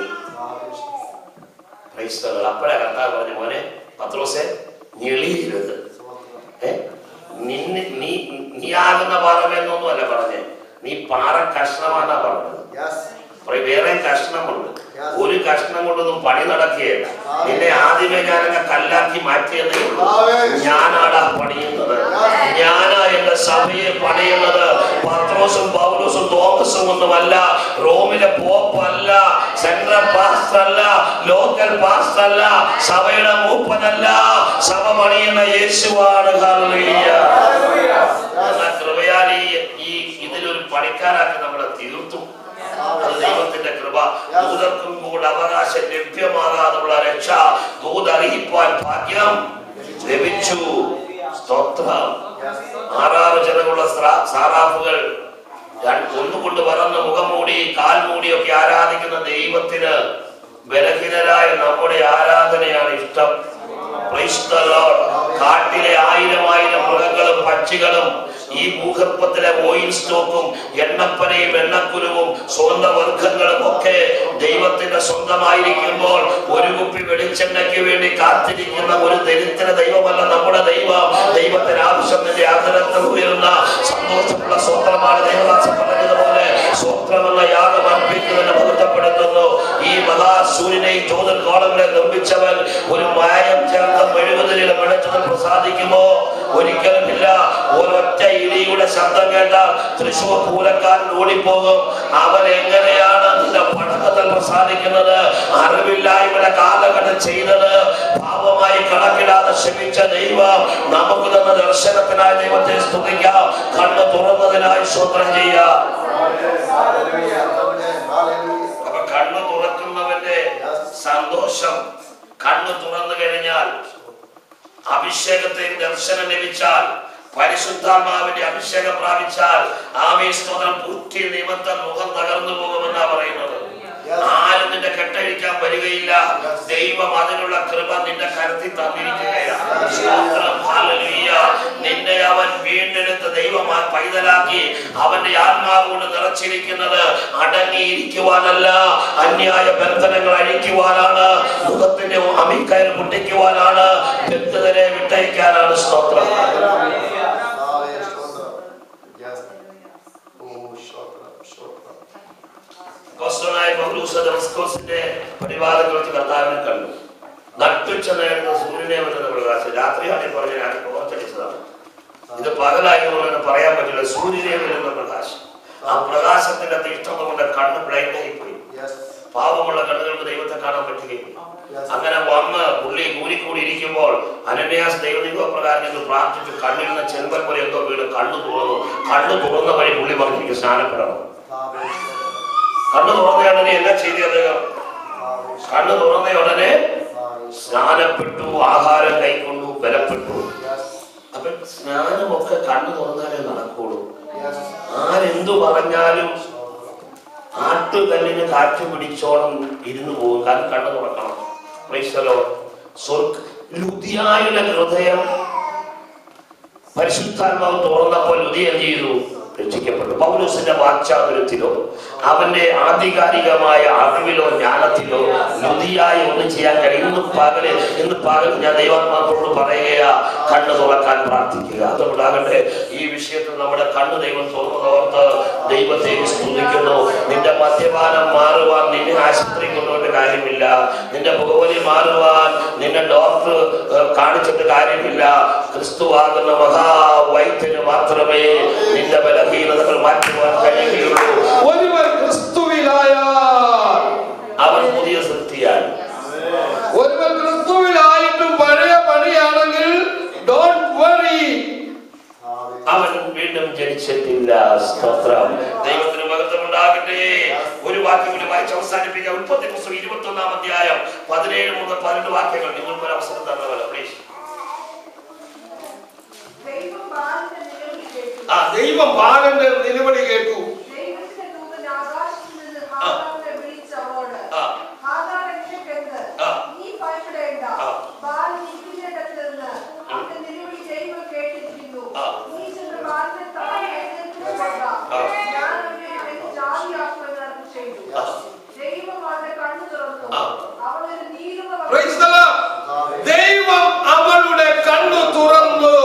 അപ്പോഴാ കർത്താവ് പറഞ്ഞു: മോനെ പത്രോസെ, ഞെളിയരുത്. ഏഹ് നിന്നെ നീ നീ ആകുന്ന പാറമെന്നൊന്നും അല്ല പറഞ്ഞേ, നീ പാറ കഷ്ണമാണെന്നാ പറഞ്ഞത്. വേറെ കഷ്ണമുണ്ട്. ഒരു കഷ്ണം കൊണ്ടൊന്നും പണി നടക്കുകയല്ല. നിന്നെ ആദ്യമേ ഞാനങ്ങ് കല്ലാക്കി മാറ്റിയതേ ഉള്ളൂ. ഞാനാടാ പണിയുന്നത്. ഞാനാ എന്റെ സഭയെ പണിയുന്നത്. പത്രോസും പൗലോസും തോമസും ഒന്നുമല്ല, റോമിലെ പോപ്പല്ല, സെൻട്രൽ പാസ്റ്റർ അല്ല, ലോക്കൽ പാസ്റ്റർ അല്ല, സഭയുടെ മൂപ്പനല്ല. സഭ പണിയുന്ന യേശുവാണ്. ഹല്ലേലൂയ. കൃപയാൽ ഈ ഇതിലൊരു പണിക്കാരാക്കി നമ്മളെ തീർത്തു. അത് ദൈവത്തിന്റെ കൃപ. ദൂതർക്കും കൂടെ അവകാശം ലഭ്യമാകാതുള്ള രക്ഷ ദൂതറിയിപ്പാൻ ഭാഗ്യം ലഭിച്ചു. സ്തോത്രം. ആറാറ് ജനമുള്ള സാറാഫുകൾ ഒന്നുകൊണ്ട് പറന്ന് മുഖം മൂടി കാൽ മൂടിയൊക്കെ ആരാധിക്കുന്ന ദൈവത്തിന് ബലഹീനരായ നമ്മുടെ ആരാധനയാണ് ഇഷ്ടം. കാട്ടിലെ ആയിരം ആയിരം മൃഗങ്ങളും പക്ഷികളും ഈ ഭൂഗർഭത്തിലെ ഓയിൽ സ്റ്റോക്കും എണ്ണപ്പനയും എണ്ണക്കുരുവും സ്വന്തവർഗങ്ങളും ഒക്കെ ദൈവത്തിന്റെ സ്വന്തമായിരിക്കുമ്പോൾ ഒരു കുപ്പി വെളിച്ചെണ്ണയ്ക്ക് വേണ്ടി കാത്തിരിക്കുന്ന ഒരു ദരിദ്ര ദൈവമല്ല നമ്മുടെ ദൈവം. ദൈവത്തിന് ആവശ്യം നിന്റെ ആദരത്തിൽ ഉയരുന്ന സന്തോഷമുള്ള സ്വത്രമാണ്. ദൈവദാസൻ പറഞ്ഞതുപോലെ സ്വത്രമെന്ന യാഗം അർപ്പിക്കുന്നതിനെ ബന്ധപ്പെടുത്തുന്നു. ഈ മഹാസൂര്യനെയും ജ്യോതിർ ഗോളങ്ങളെ നിർമ്മിച്ചവൻ ഒരു മായം ചേർത്ത മെഴുകുതിരിയുടെ വെളിച്ചത്തിൽ പ്രസാദിക്കുമോ? ഒരിക്കലുമില്ല. ഒരൊറ്റ ഇടിയുടെ ശബ്ദം കേട്ടാൽ തൃശൂർ പൂരക്കാരൻ ഓടിപ്പോകും. അവൻ എങ്ങനെയാണ് നിന്റെ പടക്കത്തിൽ പ്രസാദിക്കുന്നത്? അറിവില്ലായ്മയുടെ കാലഘട്ടം ചെയ്തത് പാപമായി കണക്കിടാതെ ക്ഷമിച്ച ദൈവം നമുക്ക് തന്ന ദർശനത്തിനായി ദൈവത്തെ സ്തുതിക്കാം. കണ്ണ് തുറന്നതിനായി സ്തോത്രം ചെയ്യാം. അപ്പൊ കണ്ണ് തുറക്കുന്നവന്റെ സന്തോഷം, കണ്ണ് തുറന്നു കഴിഞ്ഞാൽ അഭിഷേകത്തിന് ദർശനം ലഭിച്ചാൽ, പരിശുദ്ധാത്മാവിന്റെ അഭിഷേകം പ്രാപിച്ചാൽ ആമേൻ സ്തോത്രം, ബുദ്ധി നിമിത്തം മുഖം തകർന്നു പോകുമെന്നാ പറയുന്നത്. ആരും നിന്റെ കെട്ടഴിക്കാൻ വരികയില്ല. ദൈവം അതിനുള്ള കൃപ നിന്റെ കരുത്തിൽ തന്നിരിക്കുകയാണ്. നിന്നെ അവൻ വീണ്ടെടുത്ത് ദൈവം പൈതലാക്കി അവന്റെ ആത്മാവ് കൊണ്ട് നിറച്ചിരിക്കുന്നത് അടങ്ങിയിരിക്കുവാനല്ല, അന്യായ ബന്ധനങ്ങൾ അഴിക്കുവാനാണ്, മുഖത്തിന്റെ അമിക്കയർ പൊട്ടിക്കുവാനാണ്, ബന്ധുതരെ വിട്ടയക്കാനാണ്. സ്തോത്രം. ദമസ്കോസിന്റെ പടിവാദങ്ങൾ വെച്ച് കർത്താവിനെ കണ്ടു. നട്ടുച്ച നേരത്തെ സൂര്യനെ വരുന്ന പ്രകാശം. രാത്രിയാണ് പറഞ്ഞ ഞാൻ ഓർത്തടിച്ചതാണ്. ഇത് പകലായതുകൊണ്ട് പറയാൻ പറ്റില്ല. സൂര്യനെ വരുന്ന പ്രകാശം, ആ പ്രകാശത്തിന്റെ തീഷ്ണത കൊണ്ട് കണ്ണ് ബ്ലൈൻഡ് ആയിപ്പോയി. പാവമുള്ള കണ്ണുകൾക്ക് ദൈവത്തെ കാണാൻ പറ്റുകയില്ല. അങ്ങനെ വന്ന് പുള്ളി കൂടിക്കൂടി ഇരിക്കുമ്പോൾ അനന്യാസ് ദൈവദൈവ പ്രകാരം പ്രാർത്ഥിച്ചു. കണ്ണിൽ നിന്ന് ചെമ്പൽ പോലെ എന്തോ വീട് കണ്ണു തുറന്നു. കണ്ണു തുറന്ന വഴി പുള്ളി പറഞ്ഞിരിക്കും സ്നാനപ്പെടണം. കണ്ണു തുറന്ന ഉടനെ എന്നാ ചെയ്തു അദ്ദേഹം? കണ്ണു തുറന്ന ഉടനെ സ്നാനപ്പെട്ടു, ആഹാരം കൈക്കൊണ്ടു, ബലപ്പെട്ടു. അപ്പൊ സ്നാനമൊക്കെ കണ്ണു തുറന്നാലേ നടക്കുള്ളൂ. ആരെന്തു പറഞ്ഞാലും ആട്ടുകല്ലിന് കാറ്റ് പിടിച്ചോളം ഇരുന്നു പോകും. കാരണം കണ്ണു തുറക്കണം. ലുദിയായുടെ ഹൃദയം പരിശുദ്ധാത്മാവ് തുറന്നപ്പോൾ ലുദിയ എന്ത് ചെയ്തു? രക്ഷിക്കപ്പെട്ടു. പൗലോസിന്റെ വാക്ചാതുര്യത്തിലോ അവന്റെ ആധികാരികമായ അറിവിലോ ജ്ഞാനത്തിലോ ലുദിയായി ഒന്നും ചെയ്യാൻ കഴിയും. ഇന്ന് പകല് ഇന്ന് പകൽ ഞാൻ ദൈവാത്മാക്കളോട് പറയുക, കണ്ണ് തുറക്കാൻ പ്രാർത്ഥിക്കുക. അതുകൊണ്ടാകട്ടെ ഈ വിഷയത്തിൽ നമ്മുടെ കണ്ണ് ദൈവം തുറന്നതോർത്ത് ദൈവത്തെ സ്തുതിക്കുന്നു. നിന്റെ മദ്യപാനം മാറുവാൻ നിന്നെ ആശുപത്രി കൊണ്ടുപോയിട്ട് കാര്യമില്ല. നിന്റെ പുകവലി മാറുവാൻ നിന്നെ ഡോക്ടർ കാണിച്ചിട്ട് കാര്യമില്ല. ക്രിസ്തുവാകുന്ന മഹാവൈദ്യന് മാത്രമേ നിന്റെ ബലഹീനതകൾ മാറ്റുവാൻ കഴിയുകയുള്ളൂ. ഒരുവൻ ക്രിസ്തുവിലായാൽ അവൻ പുതിയ സൃഷ്ടിയാണ്. ഒരുവൻ ക്രിസ്തുവിലായിട്ടും പഴയ പണിയാണെങ്കിൽ ഡോണ്ട് വറി, അവൻ വീണ്ടും ജനിച്ചിട്ടില്ല. സ്തോത്രം. ദൈവത്തിന് മഹത്വം ഉണ്ടാകട്ടെ. ഒരു വാക്യം കൂടി വായിച്ച് അവസാനിപ്പിക്കാം. ഉൽപ്പത്തി പുസ്തകം ഇരുപത്തി ഒന്നാം അധ്യായം പതിനേഴ് മുതൽ പതിനെട്ട് വാക്യങ്ങൾ. നിങ്ങൾക്ക് ഒരു അവസരം തന്നവല്ലോ പ്ലീസ്. ആ ദൈവം ബാലന്റെ നിലവിളി കേട്ടു. ദൈവം അവളുടെ കണ്ണു തുറന്നു.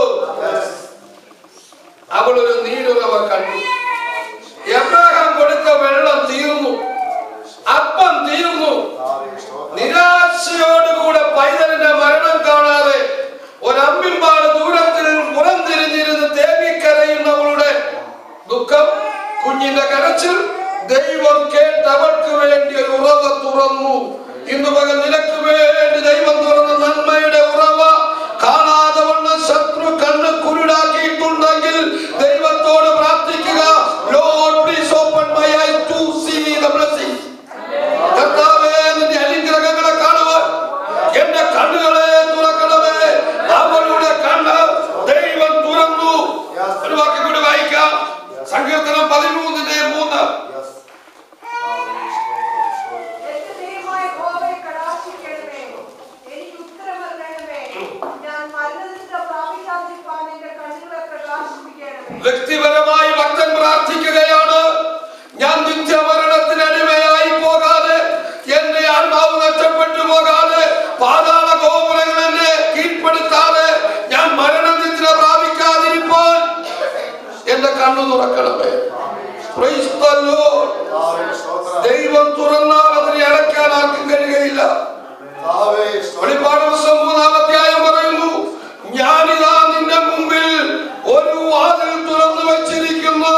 അവളൊരു നീരുറവ കണ്ടു. എബ്രഹാം കൊടുത്ത വെള്ളം തീർന്നു, അപ്പം തീർന്നു. നിരാശയോടുകൂടെ പൈതലിന്റെ മരണം കാണാതെ ഒരമ്പിൻപാട് ദൂരത്തിൽ പുറംതിരിഞ്ഞിരുന്ന് തേങ്ങിക്കരയുന്നവളുടെ ദുഃഖം, കുഞ്ഞിന്റെ കരച്ചിൽ ദൈവം കേട്ട് അവൾക്ക് വേണ്ടി ഒരു ഉറവ തുറന്നു. ഇന്ന് പകൽ നിനക്ക് വേണ്ടി ദൈവം തുറന്ന നന്മയുടെ ഉറവ കാണാതെ വണ്ണം ശത്രു കണ്ണ് കുരുടാക്കിയിട്ടുണ്ടെങ്കിൽ ദൈവത്തോട് പ്രാർത്ഥിക്കുക. Lord, please open my eyes to see the blessing. കർത്താവേ, നിന്റെ അനുഗ്രഹങ്ങളെ കാണുവാൻ എന്റെ കണ്ണുകളെ തുറക്കണമേ. അവളുടെ കണ്ണ് ദൈവം തുറന്നു. ഒരു വാക്യം കൂടി വായിക്കാം. സങ്കീർത്തനം പതിമൂന്നിന്റെ മൂന്ന്. വ്യക്തിപരമായി ഭക്തൻ പ്രാർത്ഥിക്കുകയാണ്. ഞാൻ നിത്യമരണത്തിന് അടിമയായി പോകാതെ, എന്റെ ആത്മാവ് നഷ്ടപ്പെട്ടു പോകാതെ, പാതാള ഗോപുരങ്ങൾ എന്നെ കീഴ്പ്പെടുത്താതെ, ഞാൻ മരണനിദ്ര പ്രാപിക്കാതിരിക്കാൻ എന്റെ കണ്ണു തുറക്കണമേ. Price the Lord. ദൈവം തുറന്നാൽ അതിനെ അടയ്ക്കാൻ ആർക്കും കഴിയുകയില്ല. വെളിപ്പാട് പുസ്തകം മൂന്നാം അധ്യായം പറയുന്നു, ഞാനിതാ നിന്റെ മുമ്പിൽ ഒരു വാതിൽ തുറന്നു വച്ചിരിക്കുന്നു.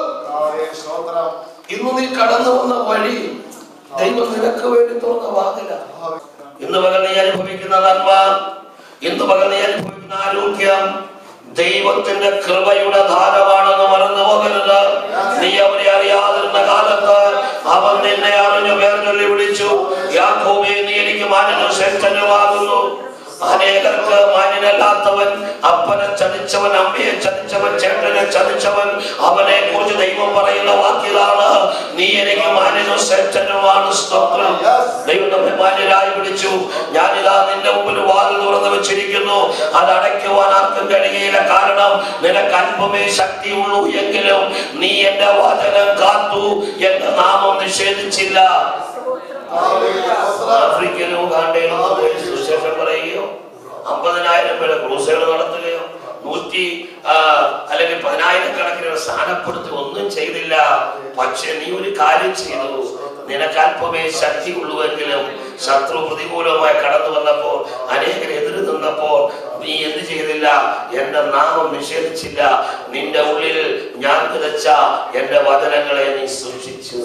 ഇന്ന് നീ കടന്നു വന്ന വഴി ദൈവം നിനക്ക് വേണ്ടി തുറന്ന വാതില. ഇന്ന് പകൽ നീ അനുഭവിക്കുന്ന നന്മ, ഇന്ന് പകൽ നീ അനുഭവിക്കുന്ന ആരോഗ്യം ദൈവത്തിന്റെ കൃപയുടെ ധാരമാണെന്ന് മറന്നു പോകരുത്. നീ അവനെ അറിയാതിരുന്ന കാലത്ത് അവൻ നിന്നെ അറിഞ്ഞു പേർ ചൊല്ലി വിളിച്ചു, യാക്കോബേ, നീ എനിക്ക് മാന്യനും ശ്രേഷ്ഠനുമാകുന്നു. അനേകർക്ക് മാന്യനല്ലാത്തവൻ, അപ്പനെ ചതിച്ചവൻ, അമ്മയെ ചതിച്ചവൻ, ചേട്ടനെ ചതിച്ചവൻ, അവനെ കുറിച്ച് ദൈവം പറയുന്ന വാക്കിലാണ്, നീ എനിക്ക് മാന്യനും ശ്രേഷ്ഠനുമാണ്. സ്തോത്രം. ദൈവം നമ്മെ മാന്യരായി വിളിച്ചു. ഞാനിതാ നിന്റെ മുമ്പിൽ വാതിൽ തുറന്നു വെച്ചിരിക്കുന്നു. അത് അടയ്ക്കുവാൻ ആർക്കും കഴിയുകയില്ല. കാരണം നിനക്ക് അല്പമേ ശക്തിയുള്ളൂ. എങ്കിലും നീ എന്റെ വചനം കാത്തു, എന്റെ നാമം നിഷേധിച്ചില്ല. ആഫ്രിക്കയിലും ഉഗാണ്ടയിലും സുവിശേഷം പറയുകയോ, അമ്പതിനായിരം പേരെ ക്രൂസൈഡ് നടത്തുകയോ, നൂറ്റി അല്ലെങ്കിൽ പതിനായിരക്കണക്കിന് സ്ഥാനപ്പെടുത്തി ഒന്നും ചെയ്തില്ല. പക്ഷെ നീ ഒരു കാര്യം ചെയ്തു. നിനക്ക് അല്പമേ ശക്തിയുള്ളൂവെങ്കിലും ശത്രു പ്രതികൂലമായി കടന്നു വന്നപ്പോൾ, അനേകർ എതിര് നിന്നപ്പോൾ നീ എന്ത് ചെയ്തില്ല? എന്റെ നാമം നിഷേധിച്ചില്ല. നിന്റെ ഉള്ളിൽ ഞാൻ വിതച്ച എന്റെ വചനങ്ങളെ നീ സൂക്ഷിച്ചു.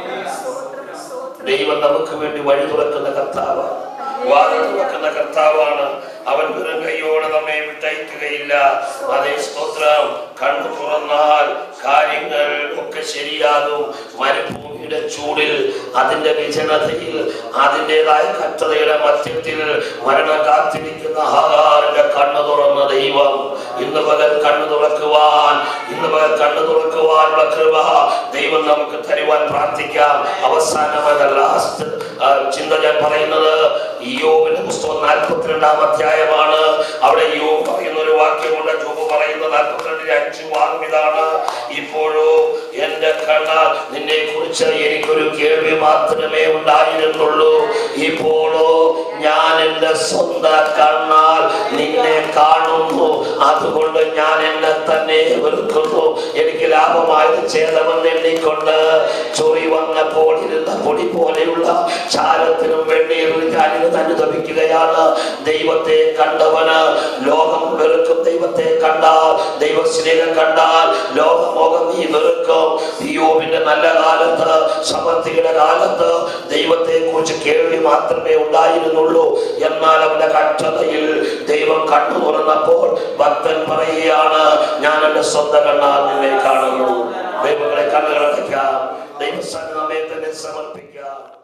ദൈവം നമുക്ക് വേണ്ടി വഴി തുറക്കുന്ന കർത്താവാണ്, വാതിൽ തുറക്കുന്ന കർത്താവാണ്. അവൻ വെറും കൈയോടെ നമ്മെ വിട്ടയക്കുകയില്ല. അതേ സ്തോത്രം. കണ്ണു തുറന്നാൽ കാര്യങ്ങൾ ഒക്കെ ശരിയാകും. മരുഭൂമിയുടെ ചൂടിൽ, അതിന്റെ വിജനതയിൽ, അതിൻ്റെതായ കഷ്ടതയുടെ മധ്യത്തിൽ മരണം കാത്തിരിക്കുന്ന ഹാഗാറിന്റെ കണ്ണു തുറന്ന ദൈവം ഇന്ന് പകൽ കണ്ണു തുറക്കുവാൻ ഇന്ന് പകൽ കണ്ണു തുറക്കുവാനുള്ള കൃപ ദൈവം നമുക്ക് തരുവാൻ പ്രാർത്ഥിക്കാം. അവസാനമായ ലാസ്റ്റ് ചിന്ത ഞാൻ പറയുന്നത് യോബിന്റെ പുസ്തകം നാൽപ്പത്തിരണ്ടാം അധ്യായമാണ്. അവിടെ യോബ് പറയുന്ന ഒരു വാക്യമുണ്ട്. ജോബ് പറയുന്ന നാൽപ്പത്തിരണ്ടിന്റെ അഞ്ച് വാക്യം ഇതാണ്: ഇപ്പോഴോ എന്റെ കണ്ണാൽ നിന്നെ കുറിച്ച് എനിക്കൊരു കേൾവി മാത്രമേ ഉണ്ടായിരുന്നുള്ളൂ. ഇപ്പോഴോ ഞാൻ എന്റെ സ്വന്തം കണ്ണാൽ നിന്നെ കാണുന്നു. അതുകൊണ്ട് ഞാൻ എന്നെ തന്നെ വെറുക്കുന്നു. എനിക്ക് ലാഭമായത് ഛേദമെന്ന് എണ്ണിക്കൊണ്ട് ചൊറി വന്നപ്പോൾ ഇരുന്ന പൊടി പോലെയുള്ള ചാരത്തിനും വെണ്ണീറിനും ഞാനിത് അനുഭവിക്കുകയാണ്. ദൈവത്തെ കണ്ടവന് ലോകം വെറുക്കും. ദൈവത്തെ കണ്ടാൽ, ദൈവസ്നേഹം കണ്ടാൽ ലോകമോഹം നീ വെറുക്കും. യോബിന്റെ നല്ല കാലത്ത്, സമൃദ്ധിയുടെ കാലത്ത് ദൈവത്തെ കുറിച്ച് കേൾവി മാത്രമേ ഉണ്ടായിരുന്നുള്ളൂ. എന്നാൽ അവന്റെ കഷ്ടതയിൽ ദൈവം കണ്ണു തുറന്നപ്പോൾ ഭക്തൻ പറയുകയാണ്, ഞാൻ എന്റെ സ്വന്തം കണ്ണാൽ നിന്നെ കാണുന്നു. ദൈവങ്ങളെ കണ്ണുകളടയ്ക്കാം. ദൈവസ്ഥാനം നമ്മെ തന്നെ സമർപ്പിക്കാം.